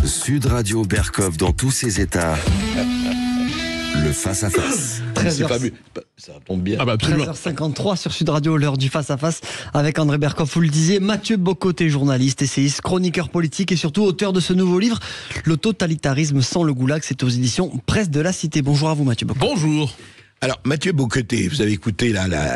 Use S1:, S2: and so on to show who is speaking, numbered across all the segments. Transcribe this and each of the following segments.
S1: Sud Radio Berkov dans tous ses états. Le face-à-face.
S2: 13h... Ça tombe bien.
S3: 13h53 sur Sud Radio, l'heure du face-à-face avec André Berkov, vous le disiez, Mathieu Bocoté, journaliste, essayiste, chroniqueur politique et surtout auteur de ce nouveau livre, Le totalitarisme sans le goulag. C'est aux éditions Presse de la Cité. Bonjour à vous Mathieu Bocoté.
S2: Bonjour.
S4: Alors, Mathieu Bocoté, vous avez écouté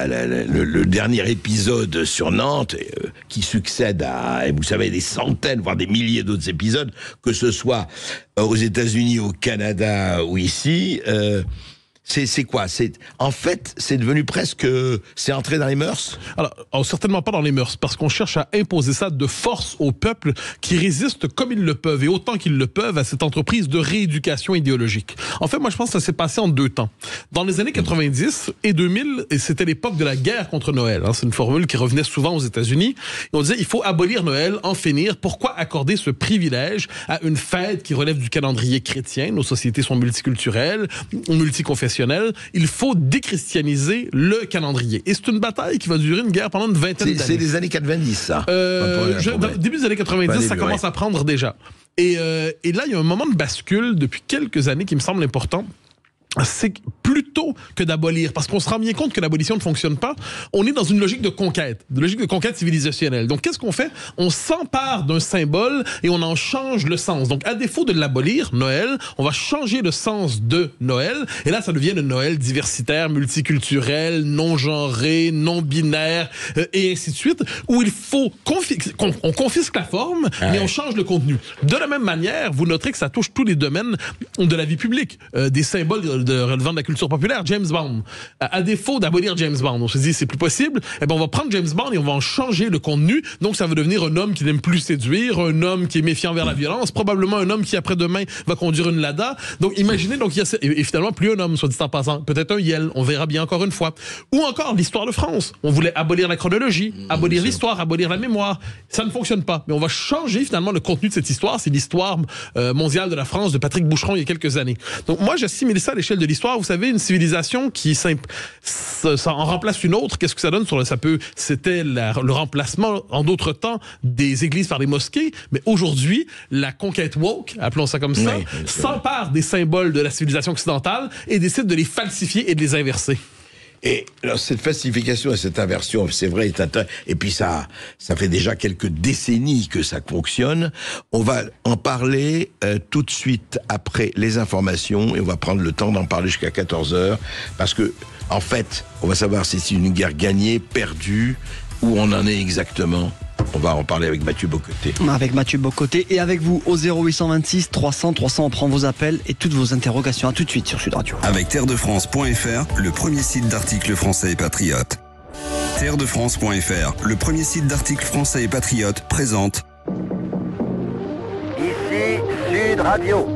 S4: le dernier épisode sur Nantes, qui succède à, vous savez, des centaines, voire des milliers d'autres épisodes, que ce soit aux États-Unis, au Canada ou ici. C'est quoi? En fait, c'est devenu presque... C'est entré dans les mœurs?
S2: Alors, certainement pas dans les mœurs, parce qu'on cherche à imposer ça de force au peuple qui résiste comme ils le peuvent, et autant qu'ils le peuvent, à cette entreprise de rééducation idéologique. En fait, moi, je pense que ça s'est passé en deux temps. Dans les années 90 et 2000, et c'était l'époque de la guerre contre Noël. C'est une formule qui revenait souvent aux États-Unis. Et on disait, il faut abolir Noël, en finir. Pourquoi accorder ce privilège à une fête qui relève du calendrier chrétien? Nos sociétés sont multiculturelles, multiconfessionnelles. Il faut déchristianiser le calendrier. Et c'est une bataille qui va durer une guerre pendant une vingtaine d'années.
S4: C'est les années 90, ça.
S2: Début des années 90, ça commence à prendre déjà. Et là, il y a un moment de bascule depuis quelques années qui me semble important. C'est plutôt que d'abolir, parce qu'on se rend bien compte que l'abolition ne fonctionne pas, on est dans une logique de conquête civilisationnelle. Donc, qu'est-ce qu'on fait? On s'empare d'un symbole et on en change le sens. Donc, à défaut de l'abolir, Noël, on va changer le sens de Noël, et là, ça devient le Noël diversitaire, multiculturel, non-genré, non-binaire, et ainsi de suite, où il faut on confisque la forme, mais on change le contenu. De la même manière, vous noterez que ça touche tous les domaines de la vie publique, des symboles relevant de la culture populaire. James Bond. À défaut d'abolir James Bond, on se dit c'est plus possible, on va prendre James Bond et on va en changer le contenu. Donc ça va devenir un homme qui n'aime plus séduire, un homme qui est méfiant vers la violence, probablement un homme qui après-demain va conduire une Lada. Donc imaginez, donc il y a et finalement plus un homme, soit dit en passant, peut-être un Yel, on verra bien encore une fois. Ou encore l'histoire de France. On voulait abolir la chronologie, abolir l'histoire, abolir la mémoire. Ça ne fonctionne pas. Mais on va changer finalement le contenu de cette histoire. C'est l'histoire mondiale de la France de Patrick Boucheron il y a quelques années. Donc moi j'assimile ça à l'échelle de l'histoire. Vous savez, une civilisation qui ça en remplace une autre, qu'est-ce que ça donne sur c'était le remplacement en d'autres temps des églises par des mosquées, mais aujourd'hui la conquête woke, appelons ça comme ça, s'empare des symboles de la civilisation occidentale et décide de les falsifier et de les inverser.
S4: Et alors, cette falsification et cette inversion, c'est vrai, et puis ça fait déjà quelques décennies que ça fonctionne. On va en parler tout de suite après les informations, et on va prendre le temps d'en parler jusqu'à 14h, parce que, en fait, on va savoir si c'est une guerre gagnée, perdue, où on en est exactement. On va en parler avec Mathieu Bocoté.
S3: Avec Mathieu Bocoté et avec vous au 0826 300 300, on prend vos appels et toutes vos interrogations. À tout de suite sur Sud Radio.
S1: Avec terredefrance.fr, le premier site d'articles français et patriotes. Terredefrance.fr, le premier site d'articles français et patriotes, présente.
S5: Ici Sud Radio.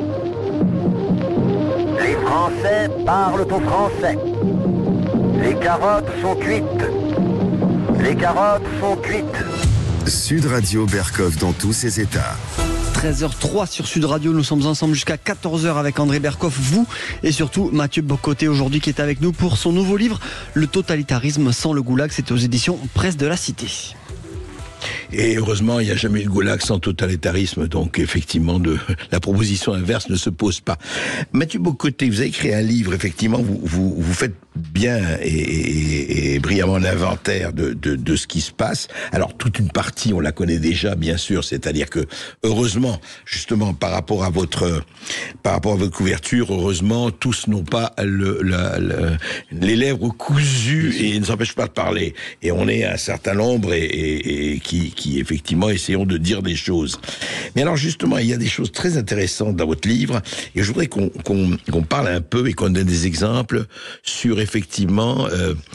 S5: Les Français parlent aux Français. Les carottes sont cuites. Les carottes sont cuites.
S1: Sud Radio Berkov dans tous ses états.
S3: 13h03 sur Sud Radio, nous sommes ensemble jusqu'à 14h avec André Berkov, vous et surtout Mathieu Bocoté aujourd'hui qui est avec nous pour son nouveau livre Le totalitarisme sans le goulag. C'est aux éditions Presse de la Cité.
S4: Et heureusement, il n'y a jamais eu de goulag sans totalitarisme, donc effectivement, la proposition inverse ne se pose pas. Mathieu Bocoté, vous avez créé un livre, effectivement, vous faites bien et brillamment l'inventaire de ce qui se passe. Alors, toute une partie, on la connaît déjà, bien sûr, c'est-à-dire que, heureusement, justement, par rapport à votre couverture, heureusement, tous n'ont pas les lèvres cousues et ne s'empêchent pas de parler. Et on est un certain nombre et qui effectivement essayons de dire des choses. Mais alors justement, il y a des choses très intéressantes dans votre livre, et je voudrais qu'on parle un peu et qu'on donne des exemples sur effectivement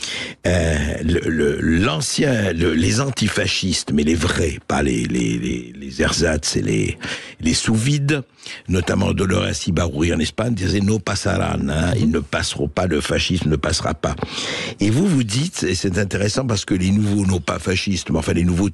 S4: les antifascistes, mais les vrais, pas les ersatz et les sous-vides, notamment Dolores Ibarruri en Espagne, disaient no pasarán, ils ne passeront pas, le fascisme ne passera pas. Et vous dites, et c'est intéressant parce que les nouveaux, non pas fascistes, mais enfin les nouveaux totalitaires,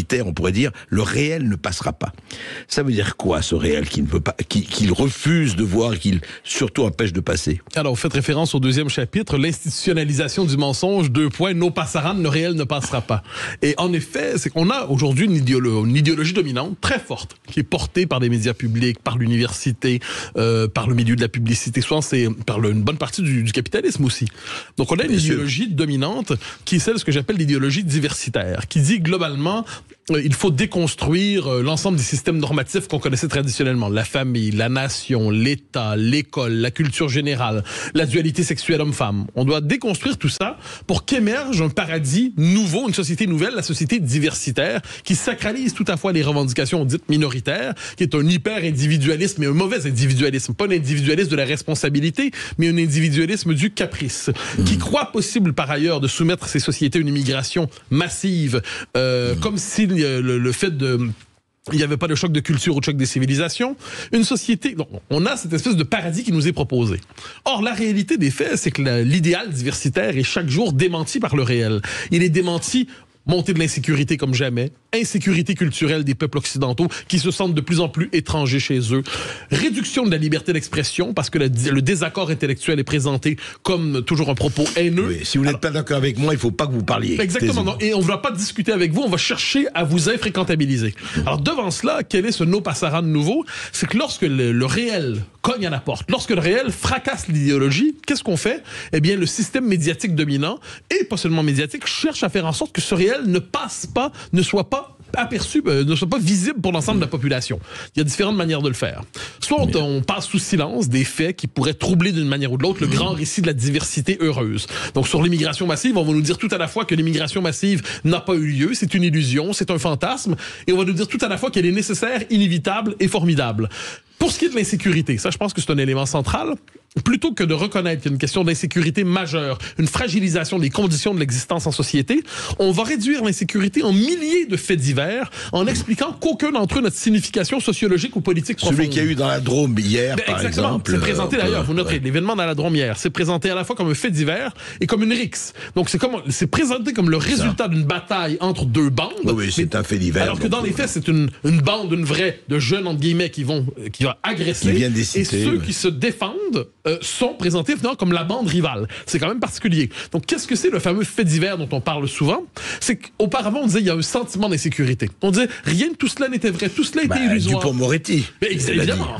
S4: totalitaire, on pourrait dire, le réel ne passera pas. Ça veut dire quoi, ce réel qui ne veut pas, qu'il refuse de voir, qu'il surtout empêche de passer?
S2: Alors, vous faites référence au 2e chapitre, l'institutionnalisation du mensonge, no passaran, le réel ne passera pas. Et en effet, c'est qu'on a aujourd'hui une idéologie dominante très forte, qui est portée par des médias publics, par l'université, par le milieu de la publicité, souvent c'est par une bonne partie du capitalisme aussi. Donc on a une idéologie dominante qui est celle de ce que j'appelle l'idéologie diversitaire, qui dit globalement il faut déconstruire l'ensemble des systèmes normatifs qu'on connaissait traditionnellement. La famille, la nation, l'État, l'école, la culture générale, la dualité sexuelle homme-femme. On doit déconstruire tout ça pour qu'émerge un paradis nouveau, une société nouvelle, la société diversitaire, qui sacralise tout à fois les revendications dites minoritaires, qui est un hyper-individualisme et un mauvais individualisme. Pas un individualisme de la responsabilité, mais un individualisme du caprice, qui croit possible par ailleurs de soumettre ces sociétés à une immigration massive, comme si le fait de... Il n'y avait pas de choc de culture ou de choc des civilisations. Une société... Donc, on a cette espèce de paradis qui nous est proposé. Or, la réalité des faits, c'est que l'idéal diversitaire est chaque jour démenti par le réel. Il est démenti... Montée de l'insécurité comme jamais, insécurité culturelle des peuples occidentaux qui se sentent de plus en plus étrangers chez eux, réduction de la liberté d'expression parce que le désaccord intellectuel est présenté comme toujours un propos haineux.
S4: Oui, si vous n'êtes pas d'accord avec moi, il ne faut pas que vous parliez.
S2: Exactement, non, et on ne va pas discuter avec vous, on va chercher à vous infréquentabiliser. Alors devant cela, quel est ce no passaran nouveau? C'est que lorsque le réel cogne à la porte, lorsque le réel fracasse l'idéologie, qu'est-ce qu'on fait? Eh bien, le système médiatique dominant, et pas seulement médiatique, cherche à faire en sorte que ce réel ne passe pas, ne soit pas aperçu, ne soit pas visible pour l'ensemble de la population. Il y a différentes manières de le faire. Soit on passe sous silence des faits qui pourraient troubler d'une manière ou de l'autre le grand récit de la diversité heureuse. Donc sur l'immigration massive, on va nous dire tout à la fois que l'immigration massive n'a pas eu lieu, c'est une illusion, c'est un fantasme, et on va nous dire tout à la fois qu'elle est nécessaire, inévitable et formidable. Pour ce qui est de l'insécurité, ça je pense que c'est un élément central. Plutôt que de reconnaître qu'il y a une question d'insécurité majeure, une fragilisation des conditions de l'existence en société, on va réduire l'insécurité en milliers de faits divers en expliquant qu'aucun d'entre eux n'a de signification sociologique ou politique profonde.
S4: Celui qu'il y a eu dans la Drôme hier, par exemple.
S2: C'est présenté d'ailleurs, vous noterez, l'événement dans la Drôme hier, c'est présenté à la fois comme un fait divers et comme une rixe. Donc c'est présenté comme le résultat d'une bataille entre deux bandes.
S4: Oui, c'est un fait divers.
S2: Alors que dans les faits, c'est une bande, une vraie, de jeunes, entre guillemets, qui va agresser. Et ceux qui se défendent sont présentés finalement comme la bande rivale. C'est quand même particulier. Donc, qu'est-ce que c'est le fameux fait divers dont on parle souvent? C'est qu'auparavant, on disait il y a un sentiment d'insécurité. On disait rien de tout cela n'était vrai, tout cela était illusoire.
S4: Dupond-Moretti.
S2: Évidemment,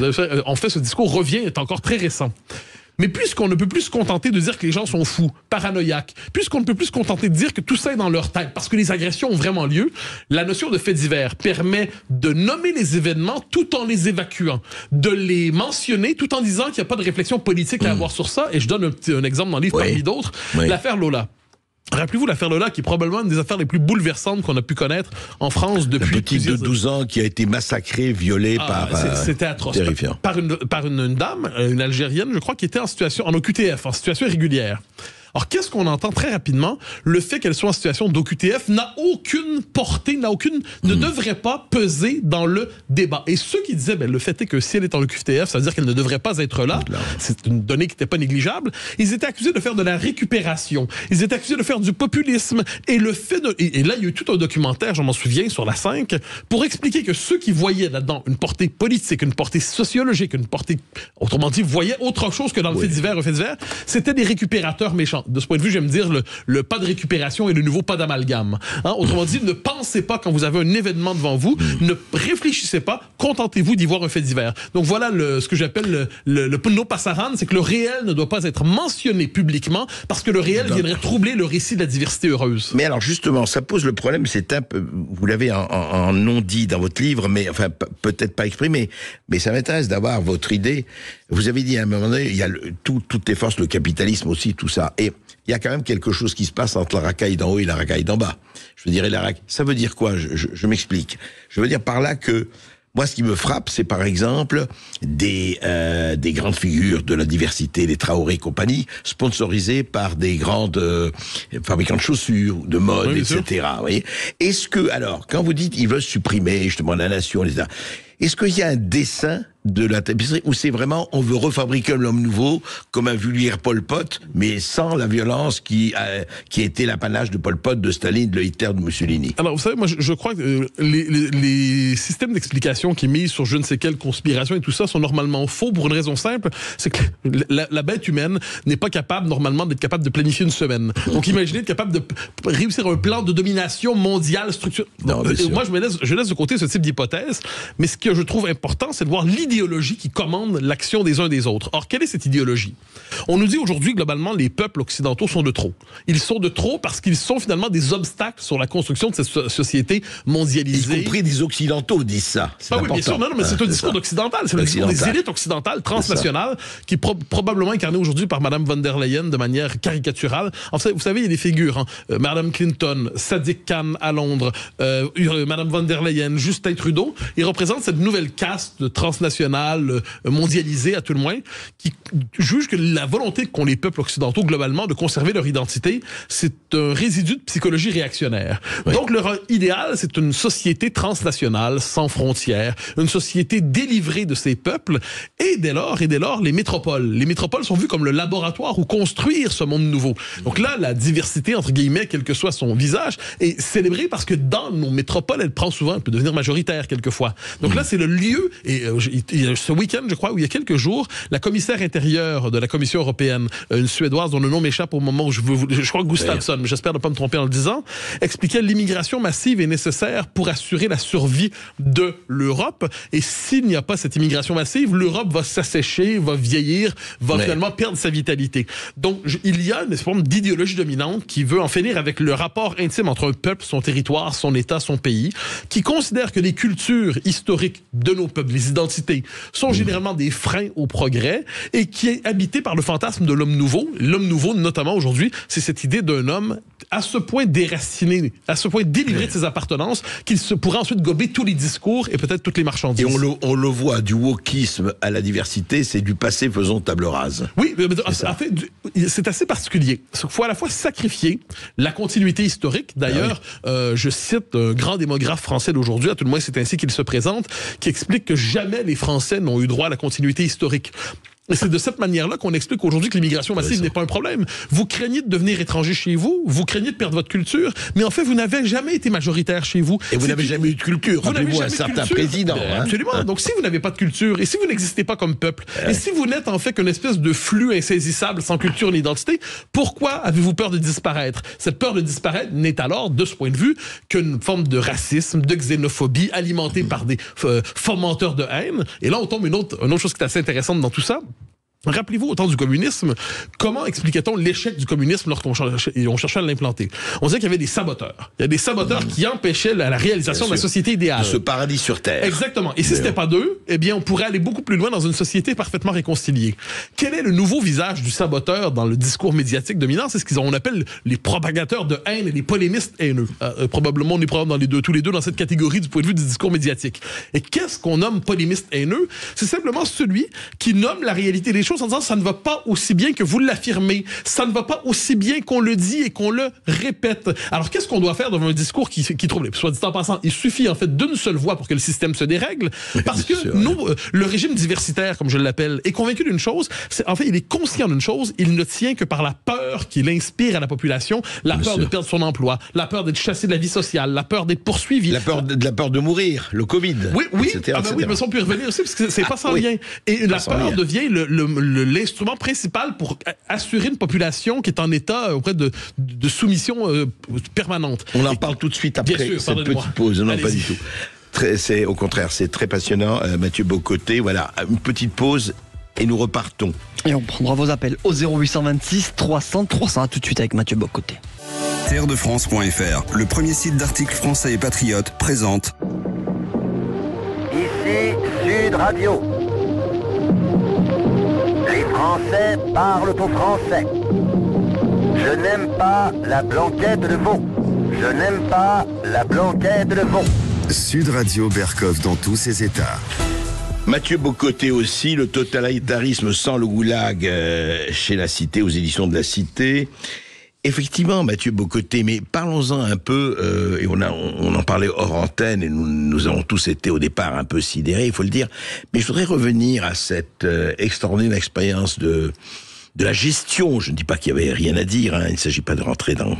S2: en fait, ce discours revient, est encore très récent. Mais puisqu'on ne peut plus se contenter de dire que les gens sont fous, paranoïaques, puisqu'on ne peut plus se contenter de dire que tout ça est dans leur tête, parce que les agressions ont vraiment lieu, la notion de fait divers permet de nommer les événements tout en les évacuant, de les mentionner tout en disant qu'il n'y a pas de réflexion politique à avoir sur ça. Et je donne un exemple dans le livre parmi d'autres, l'affaire Lola. Rappelez-vous l'affaire Lola, qui est probablement une des affaires les plus bouleversantes qu'on a pu connaître en France depuis...
S4: La petite de 12 ans qui a été massacrée, violée par...
S2: C'était atroce.
S4: Terrifiant.
S2: Par une dame, une Algérienne, je crois, qui était en OQTF, en situation irrégulière. Alors, qu'est-ce qu'on entend très rapidement? Le fait qu'elle soit en situation d'OQTF n'a aucune portée, ne devrait pas peser dans le débat. Et ceux qui disaient, le fait est que si elle est en OQTF, ça veut dire qu'elle ne devrait pas être là. C'est une donnée qui n'était pas négligeable. Ils étaient accusés de faire de la récupération. Ils étaient accusés de faire du populisme. Et et là, il y a eu tout un documentaire, je m'en souviens, sur la 5, pour expliquer que ceux qui voyaient là-dedans une portée politique, une portée sociologique, une portée, autrement dit, voyaient autre chose que dans le fait divers, c'était des récupérateurs méchants. De ce point de vue, j'aime dire le pas de récupération et le nouveau pas d'amalgame. Autrement dit, ne pensez pas quand vous avez un événement devant vous, ne réfléchissez pas, contentez-vous d'y voir un fait divers. Donc voilà ce que j'appelle le no passaran, c'est que le réel ne doit pas être mentionné publiquement parce que le réel viendrait troubler le récit de la diversité heureuse.
S4: Mais alors justement, ça pose le problème, c'est un peu, vous l'avez en non dit dans votre livre, mais enfin peut-être pas exprimé, mais ça m'intéresse d'avoir votre idée. Vous avez dit à un moment donné, il y a toutes les forces, le capitalisme aussi, tout ça, et il y a quand même quelque chose qui se passe entre la racaille d'en haut et la racaille d'en bas. Je dirais ça veut dire quoi? Je m'explique. Je veux dire par là que moi, ce qui me frappe, c'est par exemple des grandes figures de la diversité, les Traoré et compagnie, sponsorisées par des grandes fabricants de chaussures, de mode, etc. Vous voyez. Est-ce que, alors, quand vous dites ils veulent supprimer justement la nation, etc., est-ce qu'il y a un dessein de la tapisserie, ou c'est vraiment, on veut refabriquer l'homme nouveau comme un vulgaire Pol Pot, mais sans la violence qui était l'apanage de Pol Pot, de Staline, de Hitler, de Mussolini?
S2: Alors, vous savez, moi, je crois que les systèmes d'explication qui misent sur je ne sais quelle conspiration et tout ça sont normalement faux pour une raison simple, c'est que la bête humaine n'est pas capable, normalement, d'être capable de planifier une semaine. Donc, imaginez être capable de réussir un plan de domination mondiale structurée. Moi, je laisse de côté ce type d'hypothèse, mais ce que je trouve important, c'est de voir l'idéologie qui commande l'action des uns des autres. Or, quelle est cette idéologie? On nous dit aujourd'hui, globalement, les peuples occidentaux sont de trop. Ils sont de trop parce qu'ils sont finalement des obstacles sur la construction de cette société mondialisée.
S4: Y compris des occidentaux disent ça.
S2: Ah oui, bien sûr. Non, mais c'est un discours occidental. C'est le discours des élites occidentales, transnationales, qui est probablement incarné aujourd'hui par Mme von der Leyen de manière caricaturale. En fait, vous savez, il y a des figures. Hein. Mme Clinton, Sadiq Khan à Londres, Mme von der Leyen, Justin Trudeau. Ils représentent cette nouvelle caste transnationale, mondialisée à tout le moins, qui juge que la volonté qu'ont les peuples occidentaux globalement de conserver leur identité, c'est un résidu de psychologie réactionnaire. Oui. Donc leur idéal, c'est une société transnationale, sans frontières, une société délivrée de ses peuples, et dès lors, les métropoles. Les métropoles sont vues comme le laboratoire où construire ce monde nouveau. Donc là, la diversité, entre guillemets, quel que soit son visage, est célébrée parce que dans nos métropoles, elle peut devenir majoritaire quelquefois. Donc là, c'est le lieu, et ce week-end, je crois, où il y a quelques jours, la commissaire intérieure de la Commission européenne, une Suédoise dont le nom m'échappe au moment où je crois Gustafsson, mais j'espère ne pas me tromper en le disant, expliquait l'immigration massive est nécessaire pour assurer la survie de l'Europe. Et s'il n'y a pas cette immigration massive, l'Europe va s'assécher, va vieillir, va finalement perdre sa vitalité. Donc, il y a une forme d'idéologie dominante qui veut en finir avec le rapport intime entre un peuple, son territoire, son État, son pays, qui considère que les cultures historiques de nos peuples, les identités, sont généralement des freins au progrès et qui est habité par le fantasme de l'homme nouveau. L'homme nouveau, notamment aujourd'hui, c'est cette idée d'un homme à ce point déraciné, à ce point délivré de ses appartenances qu'il se pourrait ensuite gober tous les discours et peut-être toutes les marchandises.
S4: Et on le voit, du wokisme à la diversité, c'est du passé faisons table rase.
S2: Oui, mais en fait, c'est assez particulier. Il faut à la fois sacrifier la continuité historique. D'ailleurs, je cite un grand démographe français d'aujourd'hui, à tout le moins c'est ainsi qu'il se présente, qui explique que jamais les Français n'ont eu droit à la continuité historique. Et c'est de cette manière-là qu'on explique aujourd'hui que l'immigration massive n'est pas un problème. Vous craignez de devenir étranger chez vous, vous craignez de perdre votre culture, mais en fait, vous n'avez jamais été majoritaire chez vous.
S4: Et vous n'avez jamais eu de culture. Rappelez-vous un certain président.
S2: Absolument. Donc, si vous n'avez pas de culture, et si vous n'existez pas comme peuple, et si vous n'êtes en fait qu'une espèce de flux insaisissable sans culture ni identité, pourquoi avez-vous peur de disparaître? Cette peur de disparaître n'est alors, de ce point de vue, qu'une forme de racisme, de xénophobie, alimentée par des fomenteurs de haine. Et là, on tombe une autre chose qui est assez intéressante dans tout ça. Rappelez-vous, au temps du communisme, comment expliquait-on l'échec du communisme lorsqu'on cherchait à l'implanter? On disait qu'il y avait des saboteurs. Il y a des saboteurs qui empêchaient la réalisation de la société idéale.
S4: Ce paradis sur Terre.
S2: Exactement. Et si c'était pas d'eux, eh bien, on pourrait aller beaucoup plus loin dans une société parfaitement réconciliée. Quel est le nouveau visage du saboteur dans le discours médiatique dominant? C'est ce qu'on appelle les propagateurs de haine et les polémistes haineux. Probablement, on est probablement tous les deux dans cette catégorie du point de vue du discours médiatique. Et qu'est-ce qu'on nomme polémiste haineux? C'est simplement celui qui nomme la réalité des choses en disant ça ne va pas aussi bien que vous l'affirmez, ça ne va pas aussi bien qu'on le dit et qu'on le répète. Alors qu'est-ce qu'on doit faire devant un discours qui trouble? Soit dit en passant, il suffit en fait d'une seule voix pour que le système se dérègle, parce que le régime diversitaire, comme je l'appelle, est convaincu d'une chose, en fait il est conscient d'une chose, il ne tient que par la peur qu'il inspire à la population, la peur de perdre son emploi, la peur d'être chassé de la vie sociale, la peur d'être poursuivi.
S4: La peur de mourir, le Covid.
S2: Oui, etc., oui, mais on peut y revenir aussi, parce que c'est pas sans lien. Et la peur devient l'instrument principal pour assurer une population qui est en état auprès de soumission permanente.
S4: On en parle tout de suite après cette petite pause. Non, pas du tout. Au contraire, c'est très passionnant. Mathieu Bock-Côté, voilà, une petite pause et nous repartons.
S3: Et on prendra vos appels au 0826 300 300. À tout de suite avec Mathieu Bock-Côté.
S1: Terredefrance.fr, le premier site d'articles français et patriotes, présente.
S5: Ici Sud Radio. Les Français parlent au français. Je n'aime pas la blanquette de veau. Je n'aime pas la blanquette de veau.
S1: Sud Radio Berkov dans tous ses états.
S4: Mathieu Bock-Côté aussi, le totalitarisme sans le goulag chez La Cité, aux éditions de La Cité. Effectivement, Mathieu Bocoté, mais parlons-en un peu, et on en parlait hors antenne, et nous avons tous été au départ un peu sidérés, il faut le dire, mais je voudrais revenir à cette extraordinaire expérience de la gestion. Je ne dis pas qu'il y avait rien à dire, il ne s'agit pas de rentrer dans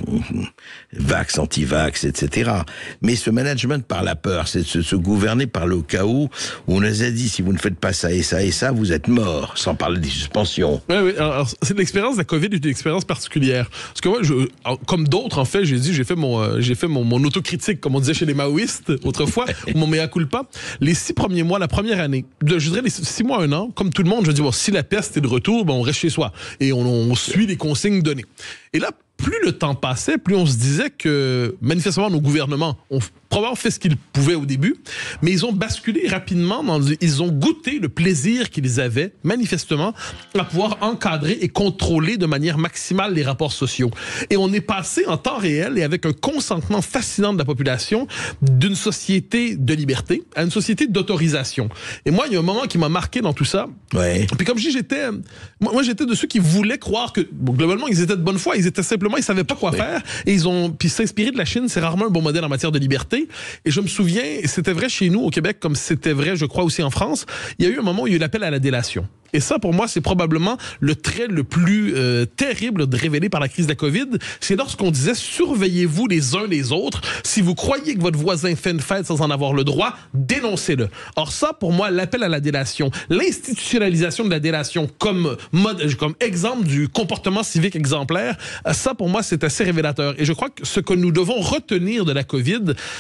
S4: vax, anti-vax, etc. Mais ce management par la peur, c'est de se gouverner par le chaos, où on nous a dit, si vous ne faites pas ça et ça et ça, vous êtes mort, sans parler des suspensions.
S2: Oui, alors, c'est l'expérience de la COVID est une expérience particulière. Parce que moi, comme d'autres, en fait, j'ai fait mon autocritique, comme on disait chez les maoïstes autrefois, ou mon mea culpa. Les 6 premiers mois, la première année, je dirais les 6 mois, 1 an, comme tout le monde, je dis, bon, si la peste est de retour, ben, on reste chez soi. Et on suit les consignes données. Et là, plus le temps passait, plus on se disait que, manifestement, nos gouvernements ont probablement fait ce qu'ils pouvaient au début, mais ils ont basculé rapidement, ils ont goûté le plaisir qu'ils avaient, manifestement, à pouvoir encadrer et contrôler de manière maximale les rapports sociaux. Et on est passé en temps réel et avec un consentement fascinant de la population d'une société de liberté à une société d'autorisation. Et moi, il y a un moment qui m'a marqué dans tout ça.
S4: Ouais.
S2: Puis comme je dis, j'étais de ceux qui voulaient croire que, bon, globalement, ils étaient de bonne foi, ils savaient pas quoi faire, et puis s'inspirer de la Chine, c'est rarement un bon modèle en matière de liberté. Et je me souviens, et c'était vrai chez nous au Québec, comme c'était vrai, je crois, aussi en France, il y a eu un moment où il y a eu l'appel à la délation. Et ça, pour moi, c'est probablement le trait le plus terrible révélé par la crise de la COVID. C'est lorsqu'on disait, surveillez-vous les uns les autres. Si vous croyez que votre voisin fait une fête sans en avoir le droit, dénoncez-le. Or ça, pour moi, l'appel à la délation, l'institutionnalisation de la délation comme exemple du comportement civique exemplaire, ça, pour moi, c'est assez révélateur. Et je crois que ce que nous devons retenir de la COVID,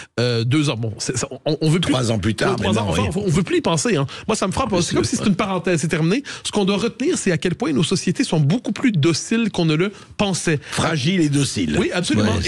S2: 2 ans, bon, on veut plus...
S4: 3 ans plus tard,
S2: on veut plus y penser. Hein. Moi, ça me frappe. C'est comme si c'était une parenthèse, c'est terminé. Ce qu'on doit retenir, c'est à quel point nos sociétés sont beaucoup plus dociles qu'on ne le pensait.
S4: Fragiles et dociles.
S2: Oui, absolument.
S4: Ouais,
S2: et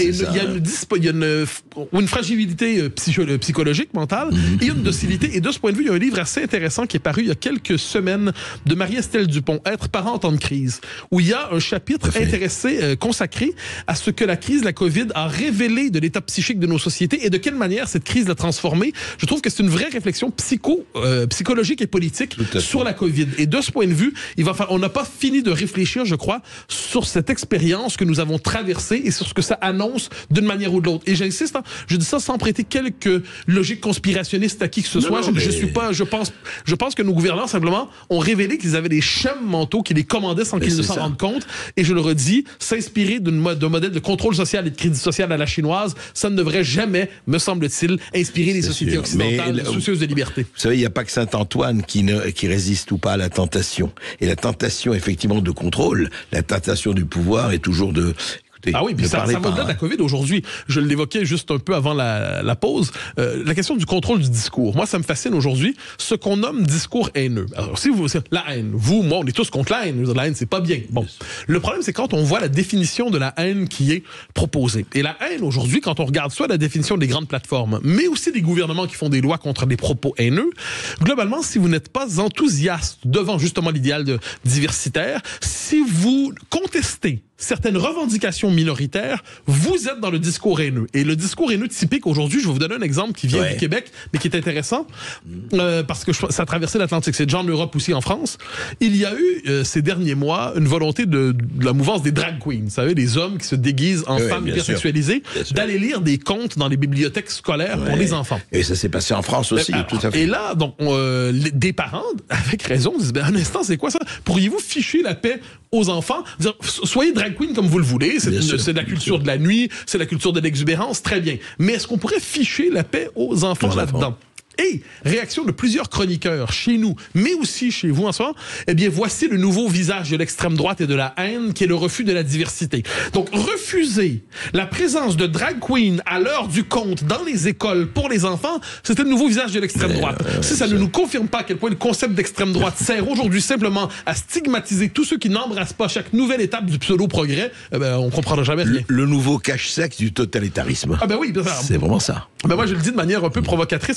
S2: il y a une fragilité psychologique, mentale, et une docilité. Et de ce point de vue, il y a un livre assez intéressant qui est paru il y a quelques semaines de Marie-Estelle Dupont, Être parent en temps de crise, où il y a un chapitre consacré à ce que la crise de la COVID a révélé de l'état psychique de nos sociétés et de quelle manière cette crise l'a transformé. Je trouve que c'est une vraie réflexion psychologique et politique sur la COVID. Et de ce point de vue, on n'a pas fini de réfléchir, je crois, sur cette expérience que nous avons traversée et sur ce que ça annonce d'une manière ou de l'autre. Et j'insiste, hein, je dis ça sans prêter quelques logiques conspirationnistes à qui que ce soit. Je pense que nos gouvernants, simplement, ont révélé qu'ils avaient des schèmes mentaux qui les commandaient sans qu'ils ne s'en rendent compte. Et je le redis, s'inspirer d'un modèle de contrôle social et de crédit social à la chinoise, ça ne devrait jamais, me semble-t-il, inspirer les sociétés occidentales soucieuses de liberté.
S4: Vous savez, il n'y a pas que Saint-Antoine qui résiste ou pas à la tentation. Et la tentation, effectivement, de contrôle, la tentation du pouvoir est toujours de...
S2: Ah oui, puis ça va au-delà de la COVID aujourd'hui. Je l'évoquais juste un peu avant la pause. La question du contrôle du discours. Moi, ça me fascine aujourd'hui. Ce qu'on nomme discours haineux. Alors, la haine, vous, moi, on est tous contre la haine. La haine, c'est pas bien. Bon. Le problème, c'est quand on voit la définition de la haine qui est proposée. Et la haine, aujourd'hui, quand on regarde soit la définition des grandes plateformes, mais aussi des gouvernements qui font des lois contre des propos haineux, globalement, si vous n'êtes pas enthousiaste devant justement l'idéal diversitaire, si vous contestez certaines revendications minoritaires, vous êtes dans le discours haineux. Et le discours haineux typique aujourd'hui, je vais vous donner un exemple qui vient du Québec, mais qui est intéressant, parce que ça a traversé l'Atlantique. C'est déjà en Europe aussi, en France. Il y a eu, ces derniers mois, une volonté de la mouvance des drag queens. Vous savez, des hommes qui se déguisent en femmes hypersexualisées, d'aller lire des contes dans les bibliothèques scolaires pour les enfants.
S4: Et ça s'est passé en France aussi, tout à fait.
S2: Et là, donc, des parents, avec raison, disent, un instant, c'est quoi ça? Pourriez-vous ficher la paix aux enfants? Dire, soyez drag queen comme vous le voulez, c'est de la culture de la nuit, c'est la culture de l'exubérance, très bien. Mais est-ce qu'on pourrait ficher la paix aux enfants là-dedans? Et réaction de plusieurs chroniqueurs chez nous, mais aussi chez vous en ce moment, eh bien, voici le nouveau visage de l'extrême droite et de la haine, qui est le refus de la diversité. Donc, refuser la présence de drag queen à l'heure du conte dans les écoles pour les enfants, c'était le nouveau visage de l'extrême droite. Si ça ne nous confirme pas à quel point le concept d'extrême droite sert aujourd'hui simplement à stigmatiser tous ceux qui n'embrassent pas chaque nouvelle étape du pseudo-progrès, eh ben, on comprendra jamais rien.
S4: Le nouveau cache-sexe du totalitarisme.
S2: Ah ben oui,
S4: c'est vraiment ça.
S2: Ben moi, je le dis de manière un peu provocatrice, mais je crois que c'est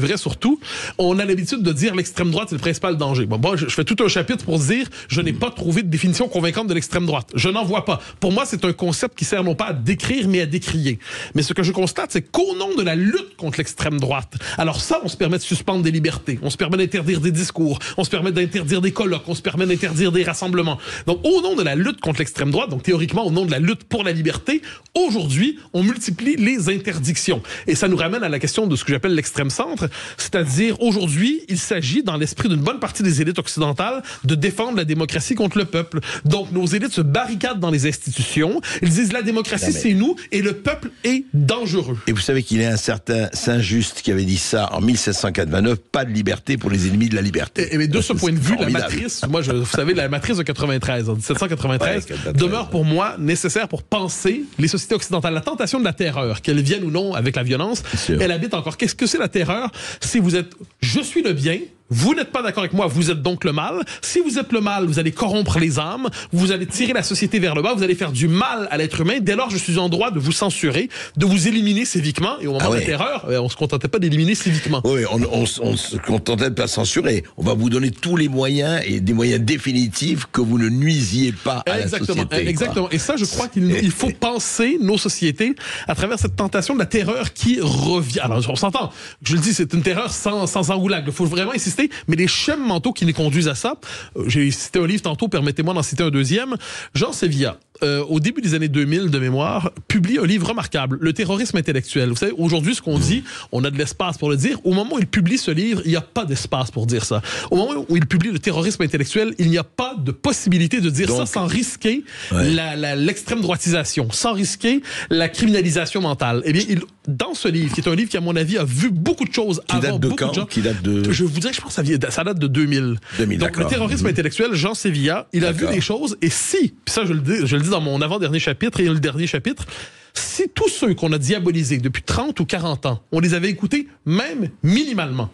S2: vrai surtout, on a l'habitude de dire l'extrême droite, c'est le principal danger. Bon, je fais tout un chapitre pour dire, je n'ai pas trouvé de définition convaincante de l'extrême droite. Je n'en vois pas. Pour moi, c'est un concept qui sert non pas à décrire, mais à décrier. Mais ce que je constate, c'est qu'au nom de la lutte contre l'extrême droite, alors ça, on se permet de suspendre des libertés, on se permet d'interdire des discours, on se permet d'interdire des colloques, on se permet d'interdire des rassemblements. Donc, au nom de la lutte contre l'extrême droite, donc théoriquement, au nom de la lutte pour la liberté, aujourd'hui, on multiplie les interdictions. Et ça nous ramène à la question de ce que j'appelle l'extrême centre, c'est-à-dire, aujourd'hui, il s'agit, dans l'esprit d'une bonne partie des élites occidentales, de défendre la démocratie contre le peuple. Donc, nos élites se barricadent dans les institutions, ils disent la démocratie, c'est nous, et le peuple est dangereux.
S4: Et vous savez qu'il y a un certain Saint-Just qui avait dit ça en 1789, pas de liberté pour les ennemis de la liberté.
S2: Et de ce point de vue, la matrice, vous savez, la matrice de 93, en 1793, demeure pour moi nécessaire pour penser les sociétés occidentales. La tentation de la terreur, qu'elle vienne ou non avec la violence, elle habite encore. Qu'est-ce que c'est la terreur? Si vous êtes « je suis le bien », vous n'êtes pas d'accord avec moi, vous êtes donc le mal. Si vous êtes le mal, vous allez corrompre les âmes, vous allez tirer la société vers le bas, vous allez faire du mal à l'être humain. Dès lors, je suis en droit de vous censurer, de vous éliminer civiquement. Et au moment de la terreur, on se contentait pas d'éliminer civiquement.
S4: Oui, on se contentait de pas censurer. On va vous donner tous les moyens et des moyens définitifs que vous ne nuisiez pas à la société.
S2: Exactement. Et ça, je crois qu'il faut penser nos sociétés à travers cette tentation de la terreur qui revient. Alors, on s'entend. Je le dis, c'est une terreur sans engoulag. Il faut vraiment insister. Mais les schèmes mentaux qui nous conduisent à ça, j'ai cité un livre tantôt, permettez-moi d'en citer un deuxième. Jean Sevilla, au début des années 2000 de mémoire, publie un livre remarquable, Le terrorisme intellectuel. Vous savez, aujourd'hui, ce qu'on dit, on a de l'espace pour le dire. Au moment où il publie ce livre, il n'y a pas d'espace pour dire ça. Au moment où il publie Le terrorisme intellectuel, il n'y a pas de possibilité de dire ça sans risquer l'extrême droitisation, sans risquer la criminalisation mentale. Eh bien, dans ce livre, qui est un livre qui, à mon avis, a vu beaucoup de choses avant beaucoup de gens.
S4: Qui date de...
S2: Je vous dirais que je pense que ça date de 2000. Donc, le terrorisme intellectuel, Jean Sevilla, il a vu des choses, et puis ça, je le dis dans mon avant-dernier chapitre et le dernier chapitre, si tous ceux qu'on a diabolisés depuis 30 ou 40 ans, on les avait écoutés même minimalement,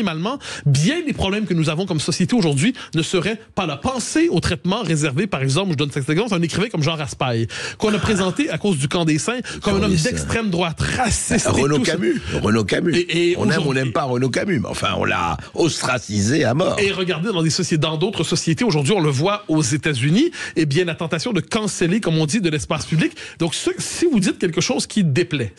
S2: bien des problèmes que nous avons comme société aujourd'hui ne seraient pas là. Pensez au traitement réservé, par exemple, je donne cet exemple, à un écrivain comme Jean Raspail, qu'on a présenté à cause du camp des saints comme un homme d'extrême droite, raciste.
S4: Renaud Camus. Et on aime ou n'aime pas Renaud Camus, mais enfin, on l'a ostracisé à mort.
S2: Et regardez dans d'autres sociétés, aujourd'hui, on le voit aux États-Unis, eh bien, la tentation de canceller, comme on dit, de l'espace public. Donc, si vous dites quelque chose qui déplaît,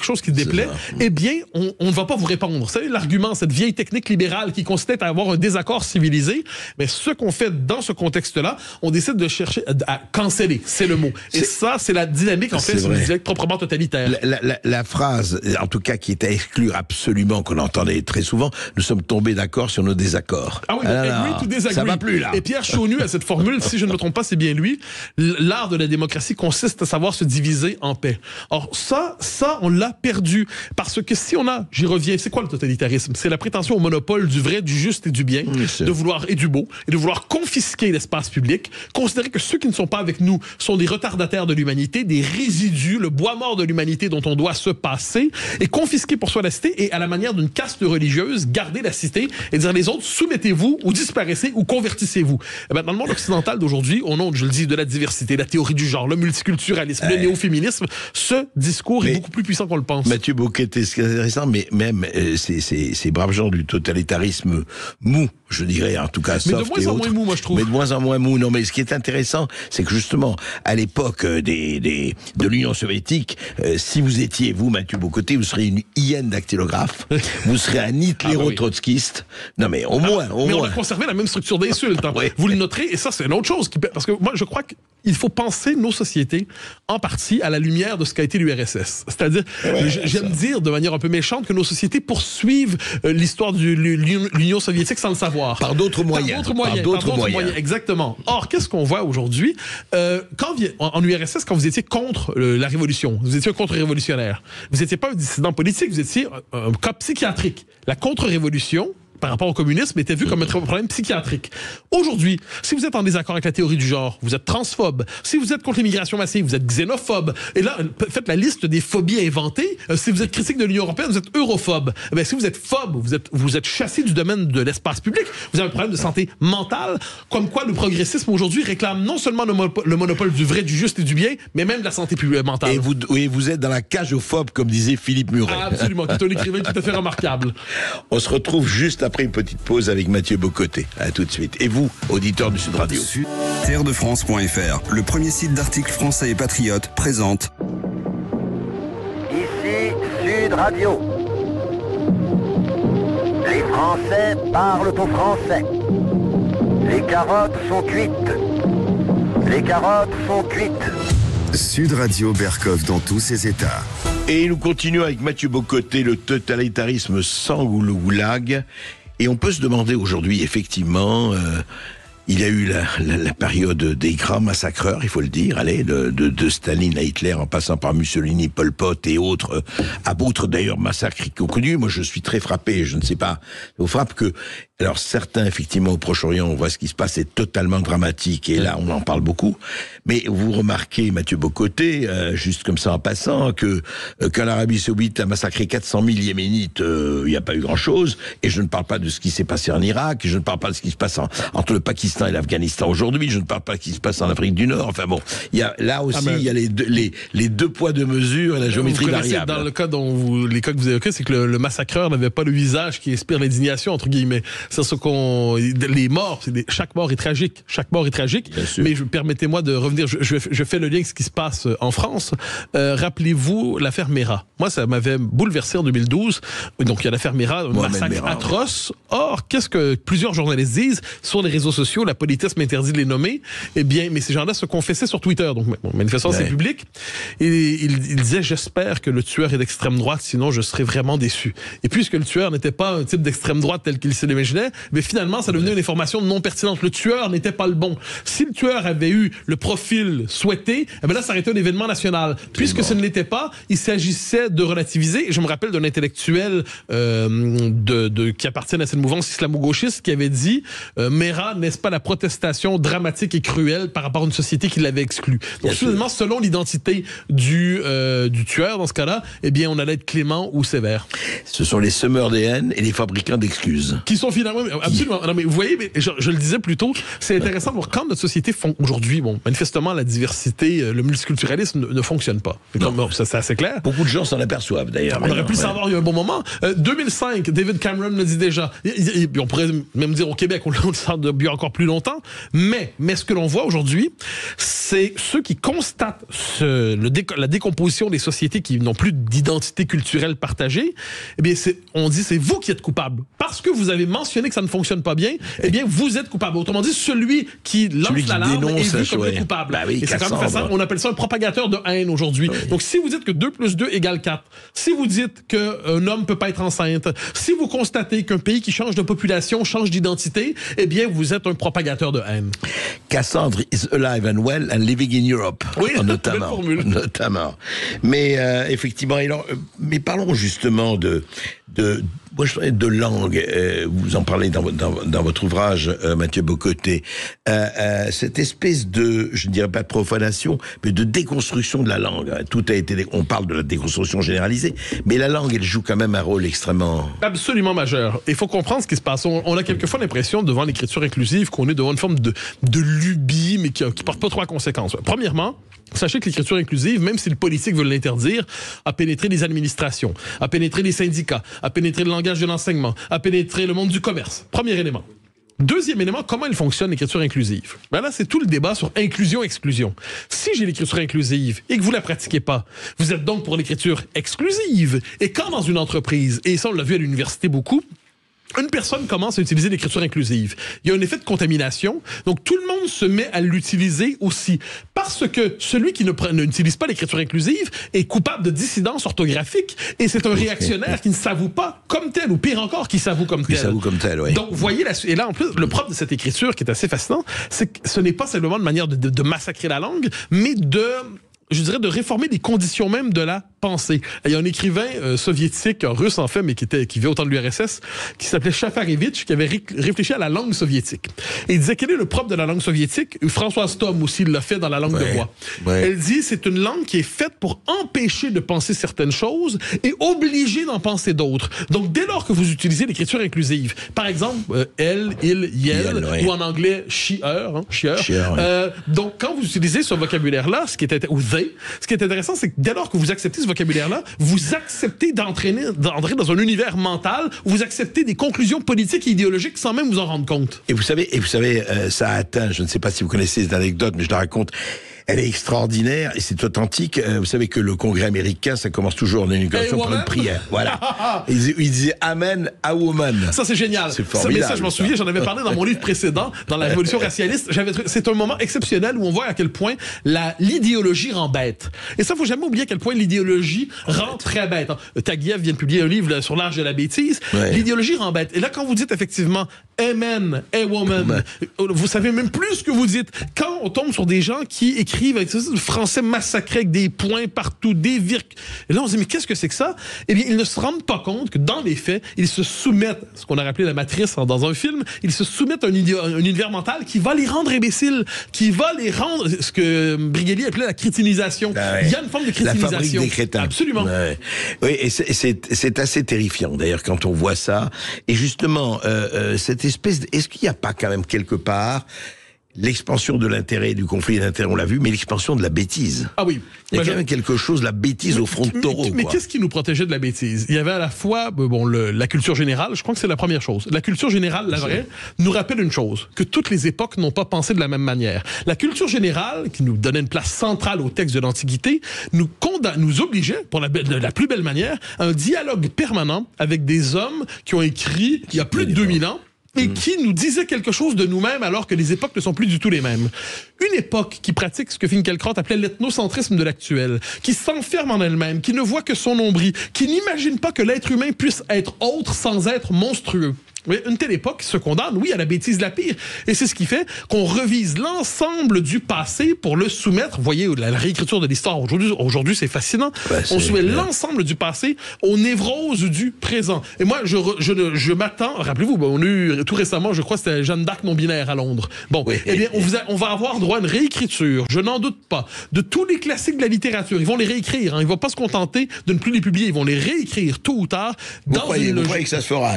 S2: eh bien, on ne va pas vous répondre. Vous savez, l'argument, cette vieille technique libérale qui consistait à avoir un désaccord civilisé, mais ce qu'on fait dans ce contexte-là, on décide de chercher à canceller, c'est le mot. Et ça, c'est la dynamique, en fait, c'est une dynamique proprement totalitaire.
S4: La phrase, en tout cas, qui est à exclure absolument, qu'on entendait très souvent, nous sommes tombés d'accord sur nos désaccords.
S2: Ah oui, agree to disagree. Ça
S4: va plus, là.
S2: Et Pierre Chaunu a cette formule, si je ne me trompe pas, c'est bien lui, l'art de la démocratie consiste à savoir se diviser en paix. Or, ça, on l'a perdu. Parce que si on a, j'y reviens, c'est quoi le totalitarisme? C'est la prétention au monopole du vrai, du juste et du bien, de vouloir, et du beau, et de vouloir confisquer l'espace public, considérer que ceux qui ne sont pas avec nous sont des retardataires de l'humanité, des résidus, le bois mort de l'humanité dont on doit se passer, et confisquer pour soi la cité, et à la manière d'une caste religieuse, garder la cité, et dire les autres, soumettez-vous, ou disparaissez, ou convertissez-vous. Et bien, dans le monde occidental d'aujourd'hui, au nom, je le dis, de la diversité, la théorie du genre, le multiculturalisme, le néo-féminisme, ce discours est beaucoup plus puissant qu'on le pense.
S4: Mathieu Bock-Côté, ce qui est intéressant, mais même ces braves gens du totalitarisme mou, je dirais, en tout cas, soft,
S2: mais de moins en moins mou, moi, je trouve.
S4: Mais de moins en moins mou. Non, mais ce qui est intéressant, c'est que justement, à l'époque de l'Union soviétique, si vous étiez, vous, Mathieu Bock-Côté, vous seriez une hyène dactylographe, vous seriez un hitléro-trotskiste. Non, mais au moins.
S2: Mais on a conservé la même structure d'insulte. Hein. Vous le noterez, et ça, c'est une autre chose. Parce que moi, je crois qu'il faut penser nos sociétés, en partie, à la lumière de ce qu'a été l'URSS. C'est-à-dire, j'aime dire de manière un peu méchante que nos sociétés poursuivent l'histoire de l'Union soviétique sans le savoir.
S4: Par d'autres moyens. Par d'autres moyens.
S2: Exactement. Or, qu'est-ce qu'on voit aujourd'hui? En URSS, quand vous étiez contre la révolution, vous étiez un contre-révolutionnaire. Vous n'étiez pas un dissident politique, vous étiez un cas psychiatrique. La contre-révolution, par rapport au communisme, était vu comme un problème psychiatrique. Aujourd'hui, si vous êtes en désaccord avec la théorie du genre, vous êtes transphobe. Si vous êtes contre l'immigration massive, vous êtes xénophobe. Et là, faites la liste des phobies inventées. Si vous êtes critique de l'Union européenne, vous êtes europhobe. Ben, si vous êtes phobe, vous êtes chassé du domaine de l'espace public. Vous avez un problème de santé mentale. Comme quoi, le progressisme aujourd'hui réclame non seulement le monopole du vrai, du juste et du bien, mais même de la santé mentale.
S4: Et vous êtes dans la cagophobe, comme disait Philippe Muret.
S2: Absolument, qui est un écrivain tout à fait remarquable.
S4: On se retrouve juste après une petite pause avec Mathieu Bocoté. À tout de suite. Et vous, auditeurs du Sud Radio.
S1: Terredefrance.fr, le premier site d'articles français et patriotes, présente.
S5: Ici Sud Radio. Les Français parlent aux Français. Les carottes sont cuites. Les carottes sont cuites.
S1: Sud Radio Berkov dans tous ses états.
S4: Et nous continuons avec Mathieu Bocoté, le totalitarisme sans le goulag. Et on peut se demander aujourd'hui, effectivement, il y a eu la période des grands massacreurs, il faut le dire, allez, de Staline à Hitler, en passant par Mussolini, Pol Pot et autres, à d'autres d'ailleurs massacres connus. Moi, je suis très frappé, je ne sais pas, je vous frappe que, alors certains, effectivement, au Proche-Orient, on voit ce qui se passe, c'est totalement dramatique, et là, on en parle beaucoup. Mais vous remarquez, Mathieu Bocoté, juste comme ça en passant, que quand l'Arabie Saoudite a massacré 400 000 Yéménites, il n'y a pas eu grand-chose, et je ne parle pas de ce qui s'est passé en Irak, je ne parle pas de ce qui se passe entre le Pakistan et l'Afghanistan aujourd'hui, je ne parle pas de ce qui se passe en Afrique du Nord, enfin bon, là aussi, il y a les deux poids, deux mesures et la géométrie variable.
S2: Dans le cas les cas que vous évoquez, c'est que le massacreur n'avait pas le visage qui inspire l'indignation, entre guillemets. C'est ce les morts, chaque mort est tragique. Chaque mort est tragique. Mais permettez-moi de revenir, je fais le lien avec ce qui se passe en France. Rappelez-vous l'affaire Mera. Moi, ça m'avait bouleversé en 2012. Donc, il y a l'affaire Mera, un massacre atroce. Or, qu'est-ce que plusieurs journalistes disent sur les réseaux sociaux? La politesse m'interdit de les nommer. Eh bien, mais ces gens-là se confessaient sur Twitter. Donc, manifestement, c'est public. Et ils disaient, j'espère que le tueur est d'extrême droite, sinon je serais vraiment déçu. Et puisque le tueur n'était pas un type d'extrême droite tel qu'il se l'imaginait, mais finalement, ça devenait une information non pertinente. Le tueur n'était pas le bon. Si le tueur avait eu le profil souhaité, eh bien là, ça aurait été un événement national. Puisque ce ne l'était pas, il s'agissait de relativiser. Et je me rappelle d'un intellectuel qui appartient à cette mouvance islamo-gauchiste qui avait dit Mera, n'est-ce pas la protestation dramatique et cruelle par rapport à une société qui l'avait exclu. Donc, finalement, selon l'identité du tueur, dans ce cas-là, eh bien, on allait être clément ou sévère.
S4: Ce sont les semeurs des haines et les fabricants d'excuses.
S2: Qui sont finalement... Absolument. Non, mais vous voyez, mais je le disais plus tôt, c'est intéressant de voir quand notre société aujourd'hui, manifestement, la diversité, le multiculturalisme ne fonctionne pas. C'est assez clair.
S4: Beaucoup de gens s'en aperçoivent, d'ailleurs.
S2: On aurait pu le savoir il y a un bon moment. 2005, David Cameron le dit déjà. On pourrait même dire au Québec, on le sent depuis encore plus longtemps. Mais ce que l'on voit aujourd'hui, c'est ceux qui constatent la décomposition des sociétés qui n'ont plus d'identité culturelle partagée. Eh bien, on dit, c'est vous qui êtes coupable. Parce que vous avez mentionné que ça ne fonctionne pas bien, eh bien, vous êtes coupable. Autrement dit, celui qui lance l'alarme est vu comme le coupable.
S4: Bah oui,
S2: et c'est quand même ça, on appelle ça un propagateur de haine aujourd'hui. Oui. Donc, si vous dites que 2 + 2 = 4, si vous dites qu'un homme peut pas être enceinte, si vous constatez qu'un pays qui change de population change d'identité, eh bien, vous êtes un propagateur de haine.
S4: Cassandre is alive and well and living in Europe.
S2: Oui,
S4: notamment. Mais effectivement, mais parlons justement moi, je parlais de langue. Vous en parlez dans votre ouvrage, Mathieu Bocoté. Cette espèce de, je ne dirais pas de profanation, mais de déconstruction de la langue. Tout a été, on parle de la déconstruction généralisée, mais la langue, elle joue quand même un rôle extrêmement...
S2: Absolument majeur. Il faut comprendre ce qui se passe. On a quelquefois l'impression, devant l'écriture inclusive, qu'on est devant une forme de lubie, mais qui porte pas trop à conséquences. Premièrement, sachez que l'écriture inclusive, même si le politique veut l'interdire, a pénétré les administrations, a pénétré les syndicats, a pénétré le langage de l'enseignement, a pénétré le monde du commerce. Premier élément. Deuxième élément, comment elle fonctionne, l'écriture inclusive? Ben là, c'est tout le débat sur inclusion-exclusion. Si j'ai l'écriture inclusive et que vous la pratiquez pas, vous êtes donc pour l'écriture exclusive. Et quand dans une entreprise, et ça on l'a vu à l'université beaucoup, une personne commence à utiliser l'écriture inclusive, il y a un effet de contamination, donc tout le monde se met à l'utiliser aussi. Parce que celui qui n'utilise pas l'écriture inclusive est coupable de dissidence orthographique et c'est un réactionnaire qui ne s'avoue pas comme tel, ou pire encore, qui s'avoue comme tel.
S4: Qui s'avoue comme tel, oui.
S2: Donc, voyez, et là, en plus, le propre de cette écriture qui est assez fascinant, c'est que ce n'est pas simplement une manière de massacrer la langue, mais de réformer les conditions même de la penser. Il y a un écrivain soviétique, russe en fait, mais qui vivait au temps de l'URSS, qui s'appelait Chafarevitch, qui avait réfléchi à la langue soviétique. Et il disait, quel est le propre de la langue soviétique? Françoise Thom aussi l'a fait dans la langue de bois. Elle dit, c'est une langue qui est faite pour empêcher de penser certaines choses et obliger d'en penser d'autres. Donc, dès lors que vous utilisez l'écriture inclusive, par exemple, elle, il, yel, ou en anglais, she, her, donc, quand vous utilisez ce vocabulaire-là, ce qui est intéressant, c'est que dès lors que vous acceptez ce vocabulaire-là, vous acceptez d'entrer dans un univers mental où vous acceptez des conclusions politiques et idéologiques sans même vous en rendre compte.
S4: Et vous savez, ça a atteint, je ne sais pas si vous connaissez cette anecdote, mais je la raconte. Elle est extraordinaire et c'est authentique. Vous savez que le Congrès américain, ça commence toujours en inauguration par une prière. Voilà. Il disait Amen a woman.
S2: Ça, c'est génial.
S4: C'est formidable.
S2: Ça, je m'en souviens, j'en avais parlé dans mon livre précédent, dans la Révolution racialiste. C'est un moment exceptionnel où on voit à quel point l'idéologie rend bête. Et ça, faut jamais oublier à quel point l'idéologie rend très bête. Taguieff vient de publier un livre sur l'âge de la bêtise. Ouais. L'idéologie rend bête. Et là, quand vous dites effectivement Amen a woman, vous savez même plus ce que vous dites. Quand on tombe sur des gens qui écrivent avec le français massacré avec des points partout, des virgules. Et là, on se dit, mais qu'est-ce que c'est que ça? Eh bien, ils ne se rendent pas compte que dans les faits, ils se soumettent, ce qu'on a rappelé la matrice dans un film, ils se soumettent à un univers mental qui va les rendre imbéciles, qui va les rendre, ce que Brigelli appelait la crétinisation. Il y a une forme de crétinisation.
S4: La fabrique des crétins.
S2: Absolument.
S4: Oui, et c'est assez terrifiant, d'ailleurs, quand on voit ça. Et justement, cette espèce est-ce qu'il n'y a pas quand même quelque part l'expansion de l'intérêt, du conflit d'intérêt, on l'a vu, mais l'expansion de la bêtise.
S2: Ah oui.
S4: Il y a quand même quelque chose, la bêtise au front de taureau.
S2: Mais qu'est-ce qui nous protégeait de la bêtise? Il y avait à la fois la culture générale, je crois que c'est la première chose. La culture générale, la vraie, nous rappelle une chose, que toutes les époques n'ont pas pensé de la même manière. La culture générale, qui nous donnait une place centrale au texte de l'Antiquité, nous obligeait, de la plus belle manière, à un dialogue permanent avec des hommes qui ont écrit il y a plus de 2000 ans, et qui nous disait quelque chose de nous-mêmes alors que les époques ne sont plus du tout les mêmes. Une époque qui pratique ce que Finkielkraut appelait l'ethnocentrisme de l'actuel, qui s'enferme en elle-même, qui ne voit que son nombril, qui n'imagine pas que l'être humain puisse être autre sans être monstrueux. Oui, une telle époque se condamne, oui, à la bêtise la pire. Et c'est ce qui fait qu'on revise l'ensemble du passé pour le soumettre. Vous voyez, la réécriture de l'histoire aujourd'hui, c'est fascinant. On soumet l'ensemble du passé aux névroses du présent. Et moi, je m'attends, rappelez-vous, on a eu tout récemment, je crois que c'était Jeanne d'Arc non-binaire à Londres. Bon, eh bien, on va avoir droit à une réécriture, je n'en doute pas, de tous les classiques de la littérature. Ils vont les réécrire, hein. Ils ne vont pas se contenter de ne plus les publier, ils vont les réécrire tôt ou tard.
S4: Vous croyez que ça se fera?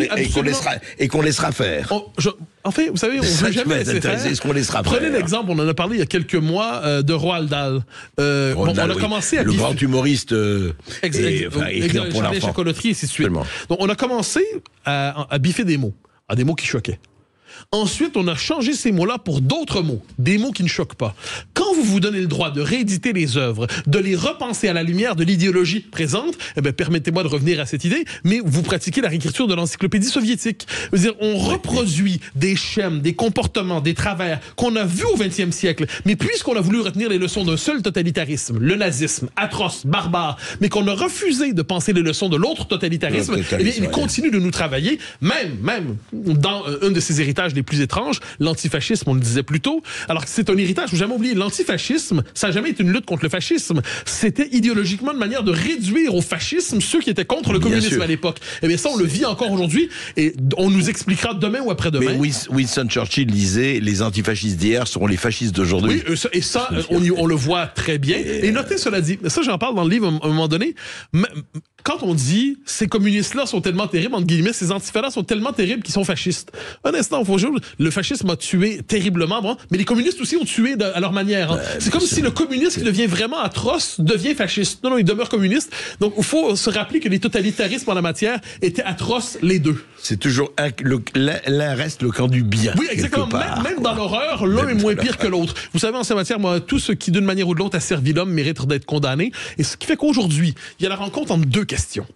S4: Et qu'on laissera faire.
S2: En fait, vous savez, on ne veut jamais laisser faire. Prenez l'exemple, on en a parlé il y a quelques mois de Roald Dahl. On a commencé à...
S4: Le grand humoriste écrire pour l'enfant.
S2: Chocolaterie, et ainsi de suite. Donc, on a commencé à biffer des mots qui choquaient. Ensuite, on a changé ces mots-là pour d'autres mots, des mots qui ne choquent pas. Quand vous vous donnez le droit de rééditer les œuvres, de les repenser à la lumière de l'idéologie présente, eh bien, permettez-moi de revenir à cette idée, mais vous pratiquez la réécriture de l'encyclopédie soviétique. Je veux dire, on reproduit des schèmes, des comportements, des travers qu'on a vus au XXe siècle, mais puisqu'on a voulu retenir les leçons d'un seul totalitarisme, le nazisme, atroce, barbare, mais qu'on a refusé de penser les leçons de l'autre totalitarisme, eh bien, il continue de nous travailler, même dans un de ses héritages les plus étranges, l'antifascisme, on le disait plus tôt. Alors que c'est un héritage, faut jamais oublier, l'antifascisme, ça n'a jamais été une lutte contre le fascisme. C'était idéologiquement une manière de réduire au fascisme ceux qui étaient contre le communisme à l'époque. Et bien ça, on le vit encore aujourd'hui et on nous expliquera demain ou après-demain.
S4: Mais Winston Churchill disait, les antifascistes d'hier seront les fascistes d'aujourd'hui.
S2: Oui, et ça, on le voit très bien. Et notez cela dit, ça j'en parle dans le livre à un moment donné, quand on dit ces communistes-là sont tellement terribles, entre guillemets, ces antifas-là sont tellement terribles qu'ils sont fascistes. Un instant, le fascisme a tué terriblement, bon, mais les communistes aussi ont tué à leur manière. Hein. C'est comme si le communiste qui devient vraiment atroce devient fasciste. Non, il demeure communiste. Donc, il faut se rappeler que les totalitarismes en la matière étaient atroces les deux.
S4: C'est toujours l'un reste le camp du bien.
S2: Oui, exactement. Même dans l'horreur, l'un est moins pire que l'autre. Vous savez, en ces matières, moi, tout ce qui, d'une manière ou de l'autre, a servi l'homme mérite d'être condamné. Et ce qui fait qu'aujourd'hui, il y a la rencontre entre deux questions.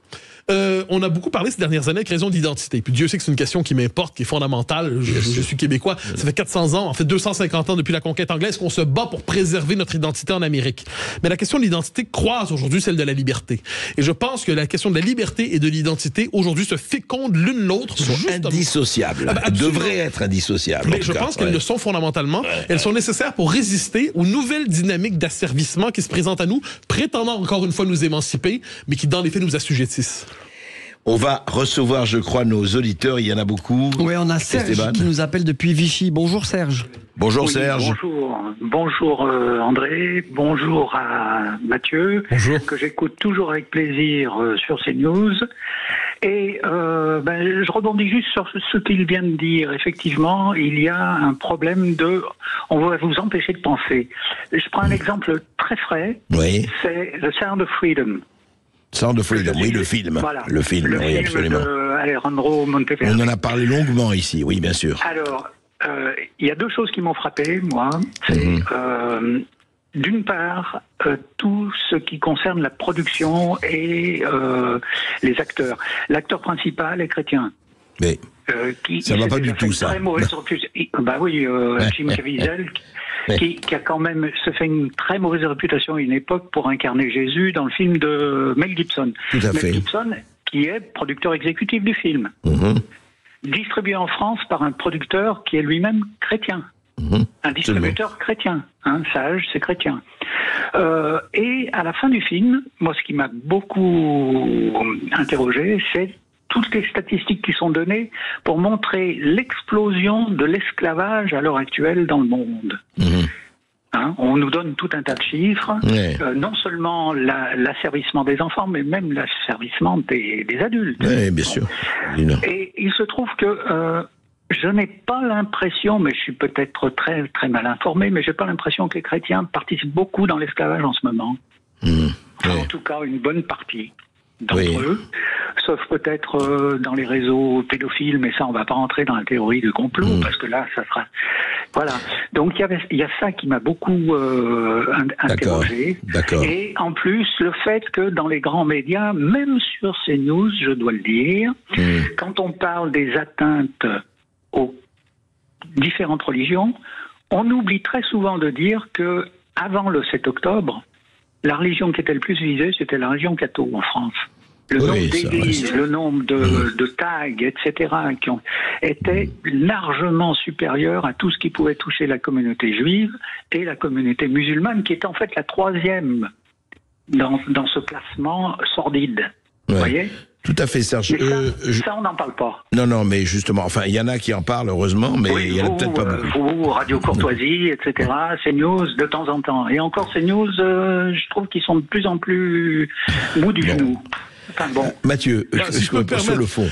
S2: On a beaucoup parlé ces dernières années avec raison d'identité. Puis Dieu sait que c'est une question qui m'importe, qui est fondamentale. Je suis québécois. Ça fait 400 ans, en fait 250 ans depuis la conquête anglaise qu'on se bat pour préserver notre identité en Amérique. Mais la question de l'identité croise aujourd'hui celle de la liberté. Et je pense que la question de la liberté et de l'identité aujourd'hui se fécondent l'une l'autre.
S4: Sont indissociables. Elles devraient être indissociables.
S2: Mais je pense qu'elles le sont fondamentalement. Elles sont nécessaires pour résister aux nouvelles dynamiques d'asservissement qui se présentent à nous, prétendant encore une fois nous émanciper, mais qui dans les faits nous assujettissent.
S4: On va recevoir, je crois, nos auditeurs. Il y en a beaucoup.
S3: Oui, on a Serge
S4: Esteban
S3: qui nous appelle depuis Vichy. Bonjour Serge.
S4: Bonjour
S6: oui,
S4: Serge.
S6: Bonjour André. Bonjour à Mathieu.
S2: Bonjour.
S6: Que j'écoute toujours avec plaisir sur CNews. Et je rebondis juste sur ce qu'il vient de dire. Effectivement, il y a un problème de... On va vous empêcher de penser. Je prends un exemple très frais.
S4: Oui.
S6: C'est The Sound of Freedom.
S4: Sound of Freedom, oui, le film.
S6: Voilà.
S4: Le film, oui, absolument.
S6: De Alejandro Monteverdi.
S4: On en a parlé longuement ici, oui, bien sûr.
S6: Alors, il y a deux choses qui m'ont frappé, moi. C'est, d'une part, tout ce qui concerne la production et les acteurs. L'acteur principal est chrétien.
S4: Mais ça va pas du tout, ça.
S6: Bah oui, Jim Caviezel, qui a quand même se fait une très mauvaise réputation à une époque pour incarner Jésus dans le film de Mel Gibson.
S4: Tout à fait.
S6: Mel Gibson, qui est producteur exécutif du film. Distribué en France par un producteur qui est lui-même chrétien. Un distributeur chrétien. Sage, c'est chrétien. Et à la fin du film, moi, ce qui m'a beaucoup interrogé, c'est toutes les statistiques qui sont données pour montrer l'explosion de l'esclavage à l'heure actuelle dans le monde. On nous donne tout un tas de chiffres, non seulement l'asservissement des enfants, mais même l'asservissement des adultes.
S4: Oui, bien sûr.
S6: Et il se trouve que je n'ai pas l'impression, mais je suis peut-être très, très mal informé, mais je n'ai pas l'impression que les chrétiens participent beaucoup dans l'esclavage en ce moment. En tout cas, une bonne partie d'entre eux, sauf peut-être dans les réseaux pédophiles, mais ça, on ne va pas rentrer dans la théorie du complot, parce que là, ça sera... Voilà. Donc, il y a ça qui m'a beaucoup interrogé. D'accord. Et en plus, le fait que dans les grands médias, même sur CNews, je dois le dire, quand on parle des atteintes aux différentes religions, on oublie très souvent de dire que avant le 7 octobre, la religion qui était le plus visée, c'était la religion catho en France. Le nombre d'églises, le nombre de tags, etc., qui étaient largement supérieurs à tout ce qui pouvait toucher la communauté juive et la communauté musulmane, qui est en fait la troisième dans ce classement sordide. Vous voyez ?
S4: Tout à fait, Serge.
S6: Ça, on n'en parle pas.
S4: Non, mais justement, enfin, il y en a qui en parlent, heureusement, mais il y en a peut-être pas beaucoup.
S6: Vous, Radio Courtoisie, etc., CNews, de temps en temps. Et encore, CNews, je trouve qu'ils sont de plus en plus mous du genou. Enfin, bon.
S4: Mathieu,
S2: si je peux me permettre,
S4: sur le fond.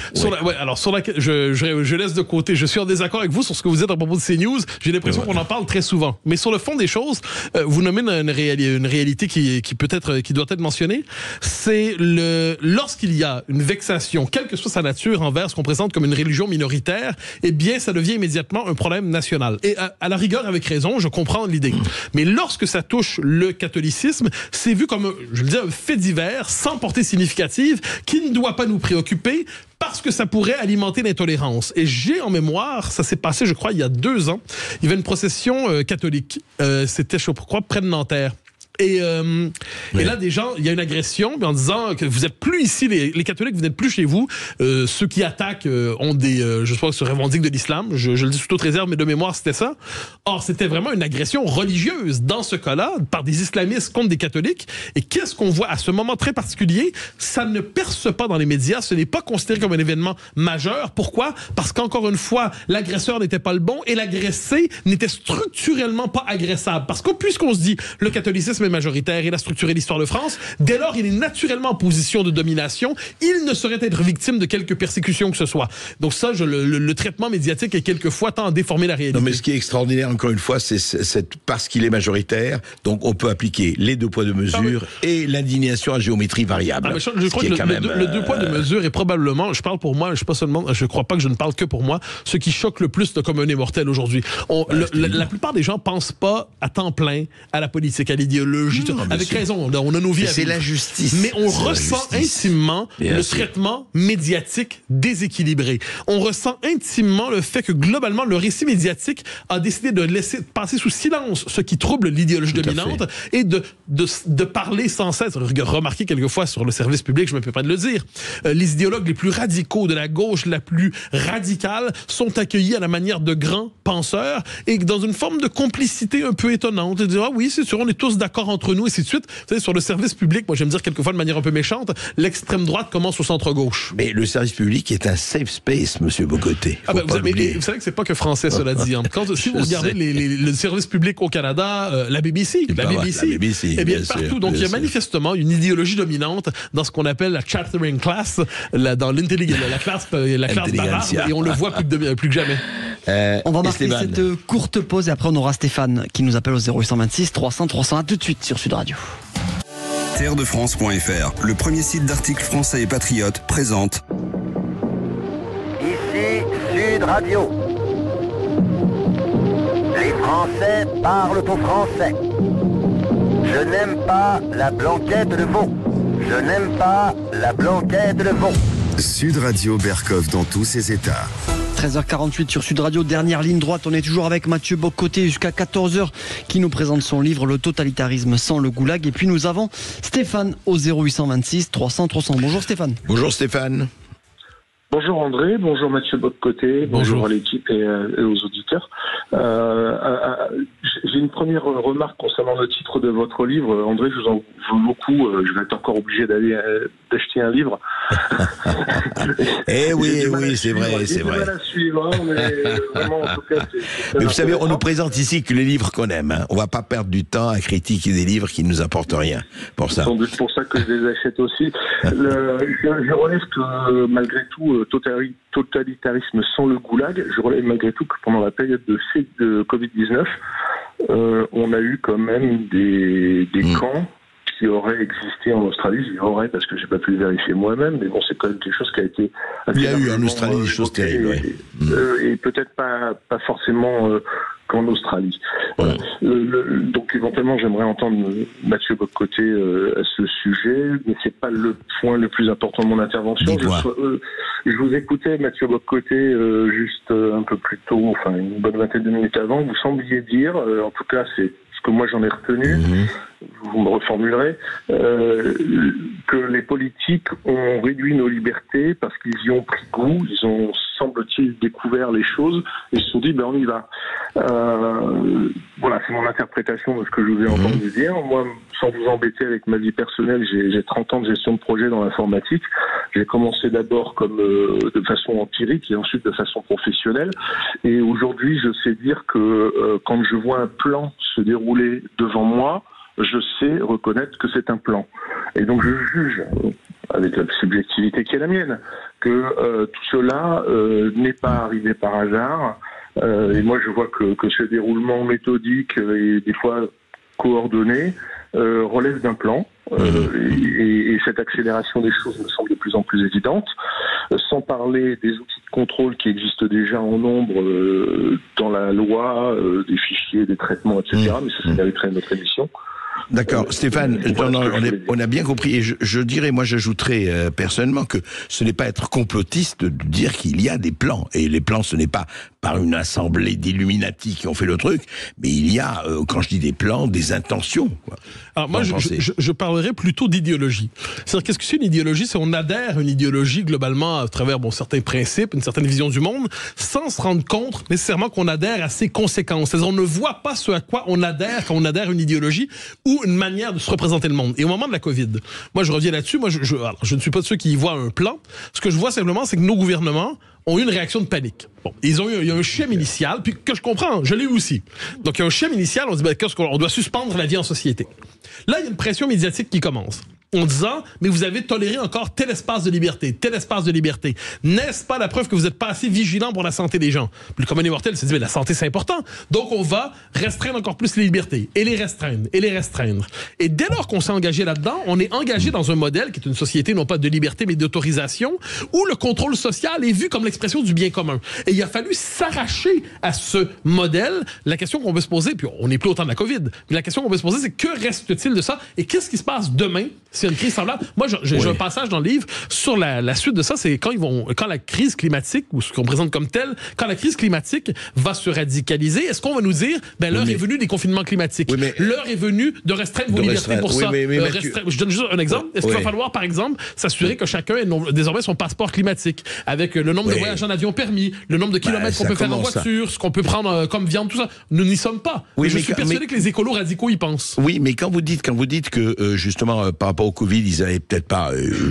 S2: Je laisse de côté. Je suis en désaccord avec vous sur ce que vous dites à propos de CNews. J'ai l'impression qu'on en parle très souvent. Mais sur le fond des choses, vous nommez une réalité qui doit être mentionnée. C'est lorsqu'il y a une vexation, quelle que soit sa nature, envers ce qu'on présente comme une religion minoritaire, eh bien, ça devient immédiatement un problème national. Et à la rigueur, avec raison, je comprends l'idée. Mais lorsque ça touche le catholicisme, c'est vu comme, un fait divers, sans portée significative, qui ne doit pas nous préoccuper parce que ça pourrait alimenter l'intolérance. Et j'ai en mémoire, ça s'est passé, je crois, il y a 2 ans, il y avait une procession catholique. C'était, je crois, près de Nanterre. Et là, des gens, il y a une agression en disant que vous n'êtes plus ici, les catholiques, vous n'êtes plus chez vous. Ceux qui attaquent ont je pense, se revendiquent de l'islam. Je le dis sous toute réserve, mais de mémoire, c'était ça. Or, c'était vraiment une agression religieuse, dans ce cas-là, par des islamistes contre des catholiques. Et qu'est-ce qu'on voit à ce moment très particulier? Ça ne perce pas dans les médias, ce n'est pas considéré comme un événement majeur. Pourquoi? Parce qu'encore une fois, l'agresseur n'était pas le bon et l'agressé n'était structurellement pas agressable. Parce que puisqu'on se dit, le catholicisme est majoritaire, il a structuré l'histoire de France, dès lors, il est naturellement en position de domination, il ne saurait être victime de quelque persécution que ce soit. Donc ça, le traitement médiatique est quelquefois tend à déformer la réalité.
S4: Non, mais ce qui est extraordinaire, encore une fois, c'est parce qu'il est majoritaire, donc on peut appliquer les 2 poids 2 mesures et l'indignation à géométrie variable.
S2: Je crois que le 2 poids 2 mesures est probablement, je parle pour moi, je crois pas que je ne parle que pour moi, ce qui choque le plus de commun des mortels aujourd'hui. La plupart des gens pensent pas à temps plein à la politique, à l'idéologie, l'idéologie. Avec raison, on a nos vies à vivre.
S4: C'est la justice.
S2: Mais on ressent intimement le traitement médiatique déséquilibré. On ressent intimement le fait que globalement, le récit médiatique a décidé de laisser passer sous silence ce qui trouble l'idéologie dominante et de parler sans cesse. Remarquez quelquefois sur le service public, je ne me permets pas de le dire, les idéologues les plus radicaux de la gauche la plus radicale sont accueillis à la manière de grands penseurs et dans une forme de complicité un peu étonnante. De dire, ah oui, c'est sûr, on est tous d'accord entre nous, et ainsi de suite. Vous savez, sur le service public, moi j'aime dire quelquefois de manière un peu méchante, l'extrême droite commence au centre-gauche.
S4: Mais le service public est un safe space, monsieur Bocoté.
S2: Vous savez que c'est pas que français, cela dit. Si vous regardez le service public au Canada, la BBC, eh bien partout. Donc il y a manifestement une idéologie dominante dans ce qu'on appelle la chattering class, dans l'intelligence, la classe bavarde, et on le voit plus que jamais.
S3: On va marquer cette courte pause et après on aura Stéphane qui nous appelle au 0826 300 301 tout de suite sur Sud Radio.
S1: Terredefrance.fr, le premier site d'articles français et patriotes, présente.
S5: Ici Sud Radio. Les Français parlent au français. Je n'aime pas la blanquette de veau. Je n'aime pas la blanquette de veau.
S1: Sud Radio Berkov dans tous ses états.
S3: 13h48 sur Sud Radio, dernière ligne droite. On est toujours avec Mathieu Bock-Côté jusqu'à 14h qui nous présente son livre Le totalitarisme sans le goulag. Et puis nous avons Stéphane au 0826 300 300. Bonjour Stéphane.
S4: Bonjour Stéphane.
S7: Bonjour André, bonjour Mathieu Bock-Côté, bonjour à l'équipe et aux auditeurs. J'ai une première remarque concernant le titre de votre livre. André, je vous en veux beaucoup. Je vais être encore obligé d'acheter un livre.
S4: Oui, c'est vrai.
S7: J'ai du mal à suivre, mais vraiment, en tout cas,
S4: mais vous savez, on nous présente ici que les livres qu'on aime. Hein. On va pas perdre du temps à critiquer des livres qui nous apportent rien. Pour ça.
S7: C'est sans doute pour ça que je les achète aussi. Je relève que malgré tout, totalitarisme sans le goulag, je relève malgré tout que pendant la période de Covid-19, on a eu quand même des camps qui auraient existé en Australie. J'y aurais parce que j'ai pas pu le vérifier moi-même, mais bon, c'est quand même quelque chose qui a été...
S4: Il y a eu en Australie des choses terribles,
S7: et peut-être pas forcément... qu'en Australie. Voilà. Donc éventuellement j'aimerais entendre Mathieu Bock-Côté à ce sujet, mais c'est pas le point le plus important de mon intervention. Je vous écoutais Mathieu Bock-Côté juste un peu plus tôt, enfin une bonne vingtaine de minutes avant, vous sembliez dire, en tout cas c'est ce que moi j'en ai retenu, vous me reformulerez, que les politiques ont réduit nos libertés parce qu'ils y ont pris goût, ils ont, semble-t-il, découvert les choses et se sont dit, on y va. Voilà, c'est mon interprétation de ce que je vous ai entendu dire. Moi, sans vous embêter avec ma vie personnelle, j'ai 30 ans de gestion de projet dans l'informatique. J'ai commencé d'abord comme de façon empirique et ensuite de façon professionnelle. Et aujourd'hui, je sais dire que quand je vois un plan se dérouler devant moi, je sais reconnaître que c'est un plan. Et donc je juge, avec la subjectivité qui est la mienne, que tout cela n'est pas arrivé par hasard. Et moi je vois que ce déroulement méthodique et des fois coordonné relève d'un plan. Et cette accélération des choses me semble de plus en plus évidente, sans parler des outils de contrôle qui existent déjà en nombre dans la loi, des fichiers, des traitements, etc. Mais ça mériterait notre émission.
S4: D'accord, Stéphane, on a bien compris, et je dirais, moi j'ajouterais personnellement que ce n'est pas être complotiste de dire qu'il y a des plans, et les plans ce n'est pas par une assemblée d'illuminati qui ont fait le truc, mais il y a, quand je dis des plans, des intentions. Quoi.
S2: Alors moi je parlerais plutôt d'idéologie. C'est-à-dire qu'est-ce que c'est une idéologie? C'est on adhère à une idéologie globalement à travers certains principes, une certaine vision du monde, sans se rendre compte nécessairement qu'on adhère à ses conséquences. C'est-à-dire on ne voit pas ce à quoi on adhère quand on adhère à une idéologie ou une manière de se représenter le monde. Et au moment de la COVID, moi je reviens là-dessus, moi je ne suis pas de ceux qui y voient un plan. Ce que je vois simplement, c'est que nos gouvernements ont eu une réaction de panique. Bon, il y a un schéma initial, puis que je comprends, je l'ai eu aussi. Donc il y a un schéma initial, on dit qu'est-ce qu'on doit suspendre la vie en société. Là, il y a une pression médiatique qui commence. en disant, mais vous avez toléré encore tel espace de liberté, tel espace de liberté. N'est-ce pas la preuve que vous n'êtes pas assez vigilant pour la santé des gens? Puis le commun des mortels se dit, mais la santé, c'est important. Donc, on va restreindre encore plus les libertés, et les restreindre, et les restreindre. Et dès lors qu'on s'est engagé là-dedans, on est engagé dans un modèle qui est une société non pas de liberté, mais d'autorisation, où le contrôle social est vu comme l'expression du bien commun. Et il a fallu s'arracher à ce modèle. La question qu'on peut se poser, puis on n'est plus au temps de la COVID, mais la question qu'on peut se poser, c'est que reste-t-il de ça? Et qu'est-ce qui se passe demain? C'est une crise semblable. Moi, j'ai un passage dans le livre sur la suite de ça, c'est quand la crise climatique, ou ce qu'on présente comme telle, quand la crise climatique va se radicaliser, est-ce qu'on va nous dire, l'heure est venue des confinements climatiques. L'heure est venue de restreindre vos libertés pour ça. Je donne juste un exemple. Est-ce qu'il va falloir, par exemple, s'assurer que chacun ait désormais son passeport climatique, avec le nombre de voyages en avion permis, le nombre de kilomètres qu'on peut faire en voiture, ce qu'on peut prendre comme viande, tout ça. Nous n'y sommes pas. Je suis persuadé que les écolos radicaux y pensent.
S4: Oui, mais quand vous dites que, justement, par rapport au Covid, ils n'avaient peut-être pas,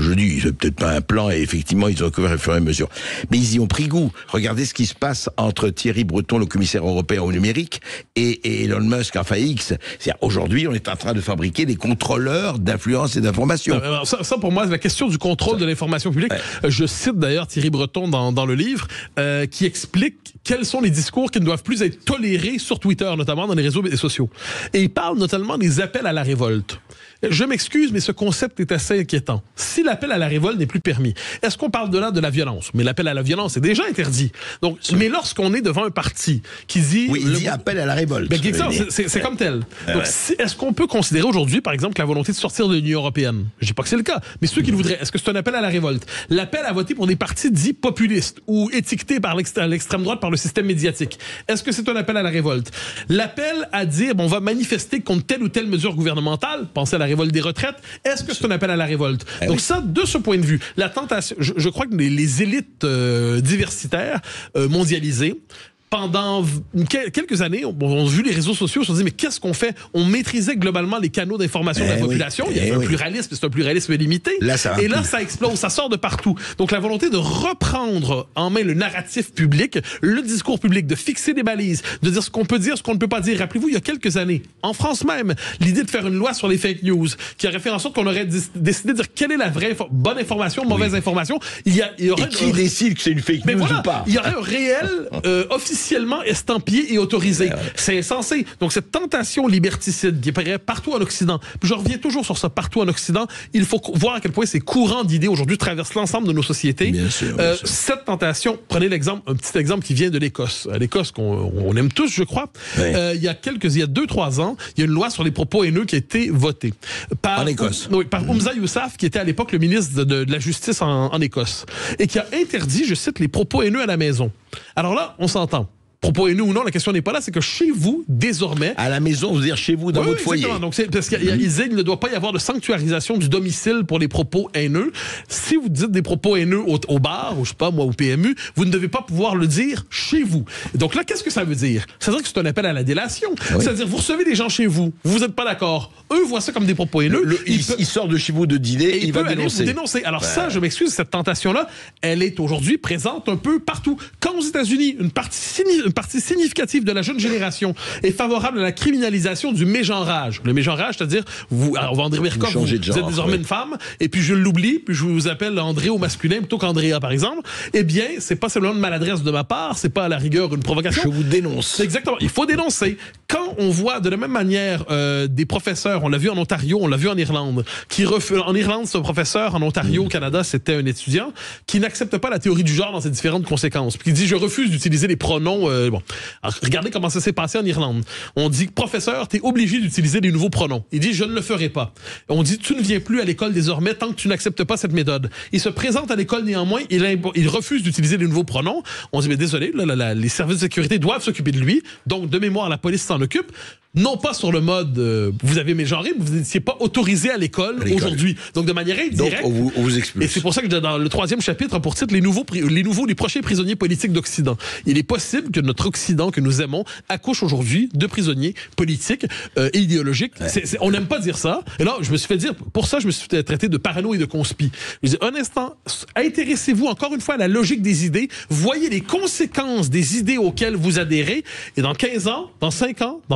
S4: un plan, et effectivement, ils ont couvert au fur et à mesure. Mais ils y ont pris goût. Regardez ce qui se passe entre Thierry Breton, le commissaire européen au numérique, et Elon Musk, enfin X. C'est-à-dire, aujourd'hui, on est en train de fabriquer des contrôleurs d'influence et d'information.
S2: Ça, pour moi, c'est la question du contrôle de l'information publique. Je cite d'ailleurs Thierry Breton dans le livre, qui explique quels sont les discours qui ne doivent plus être tolérés sur Twitter, notamment dans les réseaux sociaux. Et il parle notamment des appels à la révolte. Je m'excuse, mais ce concept est assez inquiétant. Si l'appel à la révolte n'est plus permis, est-ce qu'on parle de là de la violence? Mais l'appel à la violence est déjà interdit. Donc, mais lorsqu'on est devant un parti qui dit...
S4: Oui, il dit appel à la révolte.
S2: C'est comme tel. Donc, est-ce qu'on peut considérer aujourd'hui, par exemple, la volonté de sortir de l'Union européenne? Je dis pas que c'est le cas, mais ceux qui le voudraient, est-ce que c'est un appel à la révolte? L'appel à voter pour des partis dits populistes ou étiquetés par l'extrême droite par le système médiatique, est-ce que c'est un appel à la révolte? L'appel à dire, on va manifester contre telle ou telle mesure gouvernementale, pensez à la révolte des retraites, est-ce que c'est un appel à la révolte? Donc ça, de ce point de vue, la tentation, je crois que les élites diversitaires mondialisées, pendant quelques années, on a vu les réseaux sociaux, on se dit, mais qu'est-ce qu'on fait? On maîtrisait globalement les canaux d'information de la population. Il y avait un pluralisme, c'est un pluralisme limité. Là, ça explose, ça sort de partout. Donc, la volonté de reprendre en main le narratif public, le discours public, de fixer des balises, de dire ce qu'on peut dire, ce qu'on ne peut pas dire. Rappelez-vous, il y a quelques années, en France même, l'idée de faire une loi sur les fake news, qui aurait fait en sorte qu'on aurait décidé de dire quelle est la vraie bonne information, mauvaise information. Il y aurait
S4: qui décide que c'est une fake news ou pas?
S2: Il y aurait un réel officiellement estampillé et autorisé. C'est insensé. Donc, cette tentation liberticide qui apparaît partout en Occident, puis je reviens toujours sur ça, partout en Occident, il faut voir à quel point ces courants d'idées aujourd'hui traversent l'ensemble de nos sociétés. Bien sûr. Cette tentation, prenez un petit exemple qui vient de l'Écosse. L'Écosse, qu'on aime tous, je crois. Il y a 2-3 ans, il y a une loi sur les propos haineux qui a été votée. En Écosse. Par Humza Yousaf, qui était à l'époque le ministre de la Justice en Écosse, et qui a interdit, je cite, les propos haineux à la maison. Alors là, on s'entend. Propos haineux ou non, la question n'est pas là, c'est que chez vous, désormais...
S4: À la maison, vous dire chez vous, dans votre foyer.
S2: Donc, parce qu'il ne doit pas y avoir de sanctuarisation du domicile pour les propos haineux. Si vous dites des propos haineux au bar, ou je sais pas, moi, au PMU, vous ne devez pas pouvoir le dire chez vous. Donc là, qu'est-ce que ça veut dire? Ça veut dire que c'est un appel à la délation. C'est-à-dire, vous recevez des gens chez vous, vous n'êtes pas d'accord. Eux voient ça comme des propos haineux.
S4: Il sort de chez vous de dîner et il va
S2: dénoncer. Alors ça, je m'excuse, cette tentation-là, elle est aujourd'hui présente un peu partout. Quand aux États-Unis, une partie significative de la jeune génération est favorable à la criminalisation du mégenrage. Le mégenrage, c'est-à-dire, André Berkoff, vous êtes désormais une femme, et puis je l'oublie, puis je vous appelle André au masculin plutôt qu'Andrea, par exemple. Eh bien, c'est pas seulement une maladresse de ma part, c'est pas à la rigueur une provocation.
S4: Je vous dénonce.
S2: Exactement. Il faut dénoncer. Quand on voit de la même manière des professeurs, on l'a vu en Ontario, on l'a vu en Irlande, en Irlande, c'est un professeur, en Ontario, au Canada, c'était un étudiant qui n'accepte pas la théorie du genre dans ses différentes conséquences. Puis qui dit, je refuse d'utiliser les pronoms. Alors, regardez comment ça s'est passé en Irlande. On dit, professeur, t'es obligé d'utiliser des nouveaux pronoms. Il dit, je ne le ferai pas. On dit, tu ne viens plus à l'école désormais tant que tu n'acceptes pas cette méthode. Il se présente à l'école néanmoins, il refuse d'utiliser les nouveaux pronoms. On dit, mais désolé, les services de sécurité doivent s'occuper de lui. Donc, de mémoire, la police s'en occupe. Non pas sur le mode vous avez mégenré, mais vous n'étiez pas autorisé à l'école aujourd'hui. Donc de manière indirecte.
S4: Donc on vous expulse.
S2: Et c'est pour ça que dans le 3e chapitre, pour titre les prochains prisonniers politiques d'Occident. Il est possible que notre Occident que nous aimons accouche aujourd'hui de prisonniers politiques et idéologiques. On n'aime pas dire ça. Et là, je me suis fait dire, pour ça, je me suis fait traiter de parano et de conspi. Je dis, un instant, intéressez-vous encore une fois à la logique des idées. Voyez les conséquences des idées auxquelles vous adhérez. Et dans 15 ans, dans 5 ans, dans 2 ans,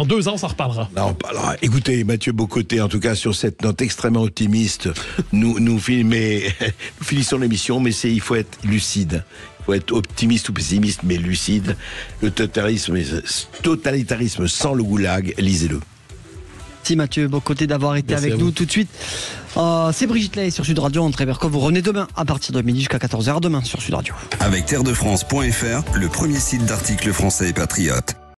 S2: s'en reparlera.
S4: Là, on parlera. Écoutez, Mathieu Bocoté, en tout cas, sur cette note extrêmement optimiste, nous finissons l'émission, mais il faut être lucide. Il faut être optimiste ou pessimiste, mais lucide. Le totalitarisme sans le goulag, lisez-le.
S3: Merci Mathieu Bocoté d'avoir été avec nous tout de suite. C'est Brigitte Lay sur Sud Radio. André Berkov, vous revenez demain à partir de midi jusqu'à 14h demain sur Sud Radio.
S1: Avec terredefrance.fr, le premier site d'articles français et patriotes.